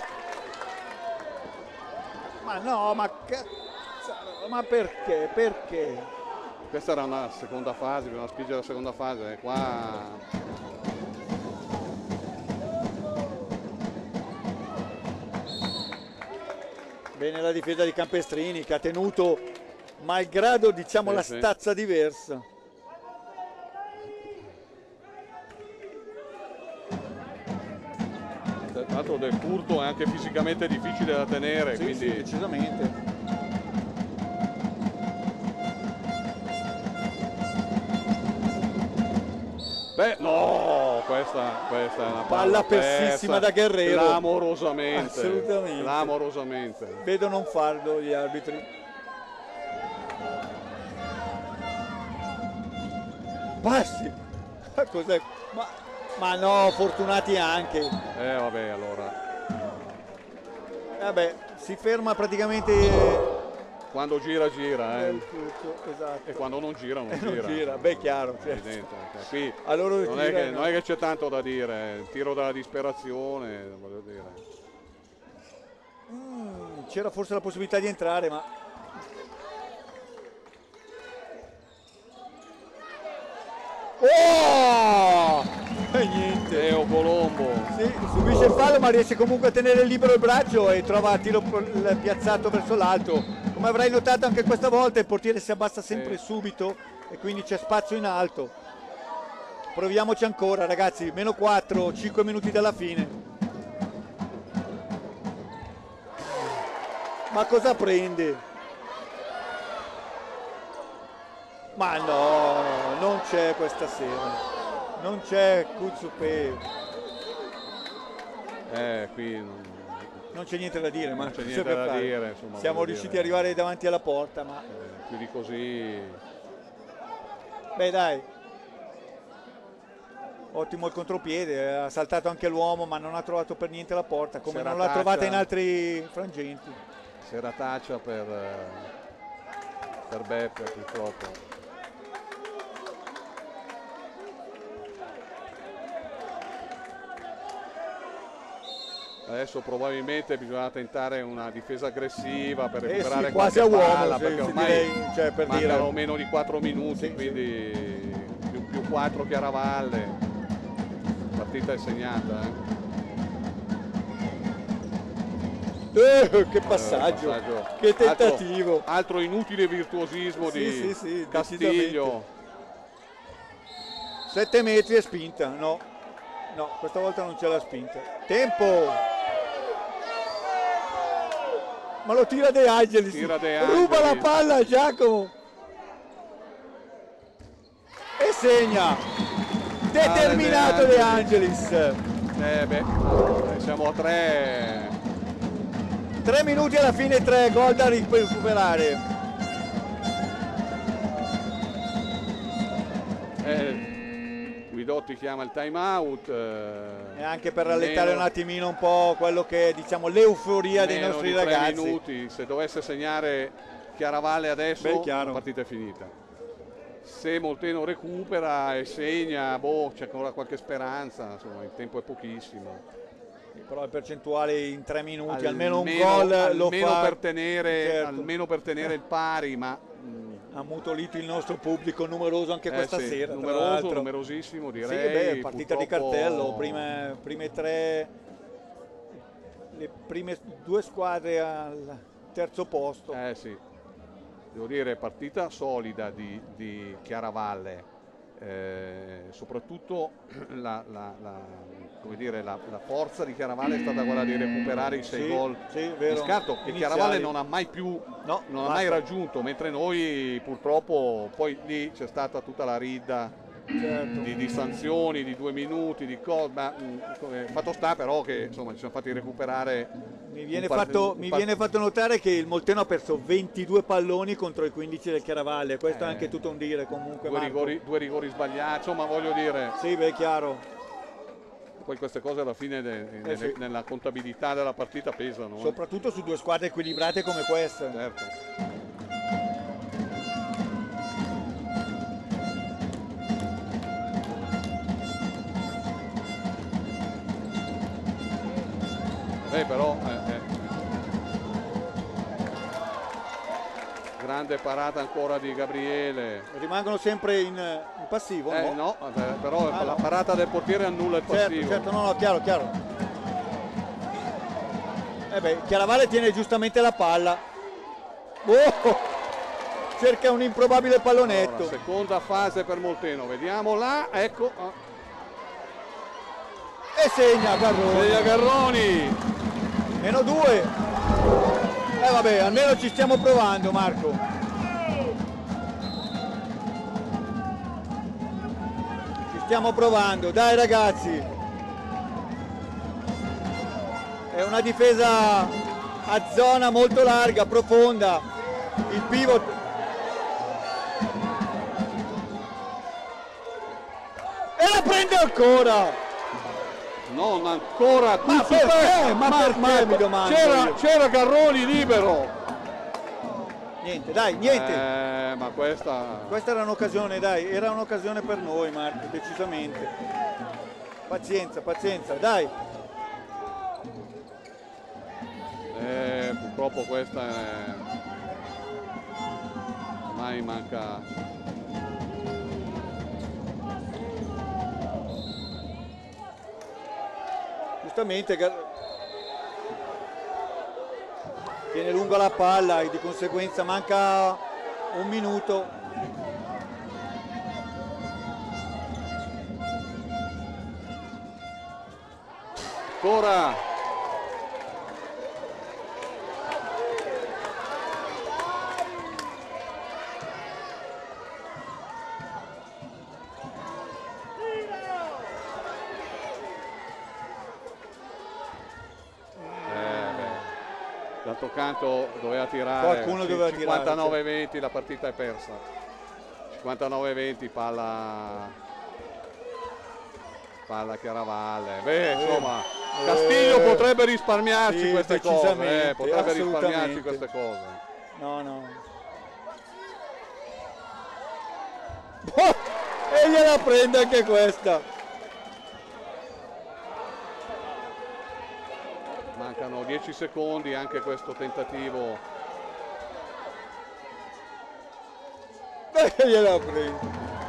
Ma no, ma cazzo, ma perché, perché? Questa era una seconda fase, una spinta della seconda fase, qua... Bene la difesa di Campestrini che ha tenuto malgrado diciamo sì, la sì. stazza diversa. Tra l'altro Del Curto è anche fisicamente difficile da tenere, sì, quindi... sì, decisamente. Beh, no, questa, questa è una palla, palla persissima da Guerrero. Clamorosamente. Assolutamente. Clamorosamente. Vedo non farlo gli arbitri. Passi. Cos'è? Ma, ma no, fortunati anche. Eh vabbè, allora. Vabbè, si ferma praticamente. Quando gira gira, eh. Tutto, esatto. E quando non gira non eh, gira. Non gira, beh, chiaro. Certo. Qui allora non, è che, no. non è che c'è tanto da dire, il tiro dalla disperazione, voglio dire. Mm, c'era forse la possibilità di entrare, ma oh! E niente. Leo Colombo. Sì, subisce il fallo ma riesce comunque a tenere libero il braccio e trova a tiro piazzato verso l'alto. Come avrai notato anche questa volta il portiere si abbassa sempre sì. subito e quindi c'è spazio in alto. Proviamoci ancora ragazzi, meno quattro, cinque minuti dalla fine. Ma cosa prende? Ma no, non c'è questa sera. Non c'è Kuzupé. Eh, qui non, non c'è niente da dire, ma non c'è niente da fare. dire. Insomma, siamo riusciti dire. ad arrivare davanti alla porta, ma eh, più di così. Beh, dai. Ottimo il contropiede, ha saltato anche l'uomo, ma non ha trovato per niente la porta, come non l'ha trovata in altri frangenti. Serataccia per, per Beppe, purtroppo. Adesso probabilmente bisogna tentare una difesa aggressiva per recuperare eh sì, quasi a uomo, palla, sì, perché ormai direi, cioè, per mancano dire. meno di quattro minuti, sì, quindi sì. più, più quattro Chiaravalle, la partita è segnata. Eh? Eh, che passaggio, eh, passaggio, che tentativo. Altro, altro inutile virtuosismo sì, di sì, sì, Castiglio. sette metri e spinta, no, no, questa volta non c'è la spinta. Tempo! Ma lo tira De Angelis, tira De Angelis. Ruba la palla a Giacomo e segna. Determinato De Angelis. Eh beh, siamo a tre. Tre minuti alla fine, tre gol da recuperare. Eh, Guidotti chiama il time out. Eh, e anche per rallentare meno, un attimino un po' quello che è, diciamo, l'euforia dei nostri di ragazzi. tre minuti, se dovesse segnare Chiaravalle adesso, beh, la partita è finita. Se Molteno recupera e segna, boh, c'è ancora qualche speranza, insomma, il tempo è pochissimo. Però la percentuale in tre minuti, almeno, almeno un gol lo almeno fa. Per tenere, certo. Almeno per tenere il pari, ma... ha mutolito il nostro pubblico numeroso anche eh questa sì, sera. Numeroso, numerosissimo direi. Sì, beh, partita purtroppo... di cartello, prime, prime tre, le prime due squadre al terzo posto. Eh sì, devo dire partita solida di, di Chiaravalle. Eh, soprattutto la, la, la, come dire, la, la forza di Chiaravalle è stata quella di recuperare i sei sì, gol sì, di scarto che Chiaravalle non ha mai più no, non ha mai raggiunto, mentre noi purtroppo poi lì c'è stata tutta la ridda, certo, di, di sanzioni di due minuti di cose, ma mh, fatto sta però che insomma ci siamo fatti recuperare. Mi viene, fatto, mi viene fatto notare che il Molteno ha perso ventidue palloni contro i quindici del Chiaravalle, questo eh, è anche tutto un dire comunque. Due rigori, due rigori sbagliati, insomma voglio dire. Sì, beh, chiaro. Poi queste cose alla fine de, de, eh sì. nella contabilità della partita pesano. Soprattutto eh. su due squadre equilibrate come queste. Certo. Eh, però eh, eh. grande parata ancora di Gabriele. Rimangono sempre in, in passivo, eh, no? no eh, però ah, la no. parata del portiere annulla il certo, passivo. Certo, no, no, chiaro, chiaro. Eh beh, Chiaravalle tiene giustamente la palla. Oh! Cerca un improbabile pallonetto. Allora, seconda fase per Molteno, vediamo là, ecco. E segna Garroni. Segna Garroni. Meno due. Eh vabbè, almeno ci stiamo provando, Marco. Ci Stiamo provando, dai ragazzi. È una difesa a zona molto larga, profonda. Il pivot. E la prende ancora. Non ancora. Ma perché? Ma, ma perché ma, mi domando? C'era, c'era Garroni libero. Niente, dai, niente. Eh, ma questa... Questa era un'occasione, dai, era un'occasione per noi, Marco, decisamente. Pazienza, pazienza, dai. Eh, purtroppo questa è... Ormai manca... Giustamente tiene lungo la palla e di conseguenza manca un minuto. Ancora d'altro canto doveva tirare, qualcuno doveva cinquantanove venti, la partita è persa. cinquantanove venti, palla palla Chiaravalle. Beh, insomma, eh, Castiglio potrebbe risparmiarci sì, queste cose, eh, potrebbe risparmiarci queste cose. No, no. Oh, e gliela prende anche questa. Mancano dieci secondi, anche questo tentativo. Beh, gliela prende.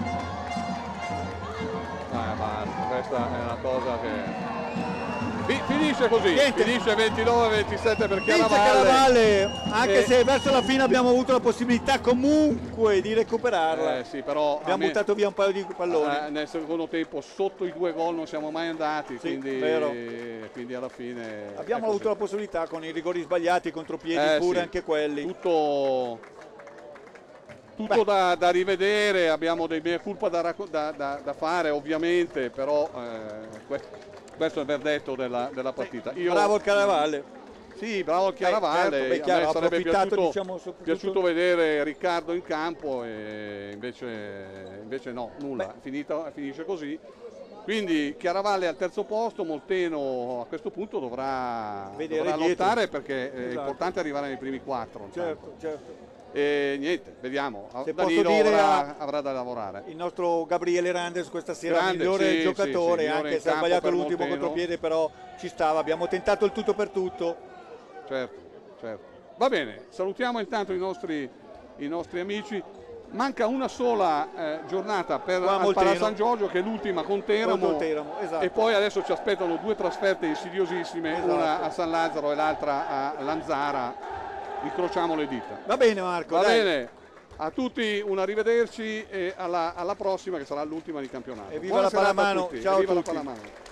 Ah, basta, questa è una cosa che... Finisce così, Niente. Finisce ventinove ventisette per Vince Chiaravalle. Chiaravalle, anche e... se verso la fine abbiamo avuto la possibilità comunque di recuperarla. Eh, sì, però abbiamo me... buttato via un paio di palloni. Eh, nel secondo tempo sotto i due gol non siamo mai andati, sì, quindi... vero. quindi alla fine... Abbiamo avuto la possibilità con i rigori sbagliati, i contropiedi eh, pure sì. anche quelli. Tutto... Tutto da, da rivedere, abbiamo dei mea culpa da, da, da, da fare ovviamente, però eh, questo, questo è il verdetto della, della partita. Io, bravo il Chiaravalle. Sì, bravo il Chiaravalle, eh, certo, beh, chiaro, a me sarebbe piaciuto, diciamo, piaciuto vedere Riccardo in campo e invece, invece no, nulla, Finita, finisce così. Quindi Chiaravalle al terzo posto, Molteno a questo punto dovrà, dovrà lottare perché esatto. È importante arrivare nei primi quattro. Certo, certo. E niente, vediamo. Se Danilo posso dire avrà, avrà da lavorare. Il nostro Gabriele Randes questa sera Grande, migliore sì, giocatore, sì, sì, anche se ha sbagliato l'ultimo Molteno. contropiede, però ci stava. Abbiamo tentato il tutto per tutto. Certo, certo. Va bene, salutiamo intanto i nostri, i nostri amici. Manca una sola eh, giornata per il Pala San Giorgio, che è l'ultima con Teramo, Teramo esatto. E poi adesso ci aspettano due trasferte insidiosissime, esatto. Una a San Lazzaro e l'altra a Lanzara. Incrociamo le dita. Va bene Marco. Va dai. bene, a tutti un arrivederci e alla, alla prossima che sarà l'ultima di campionato. E viva Buona la Pallamano, ciao e viva a tutti. La Pallamano.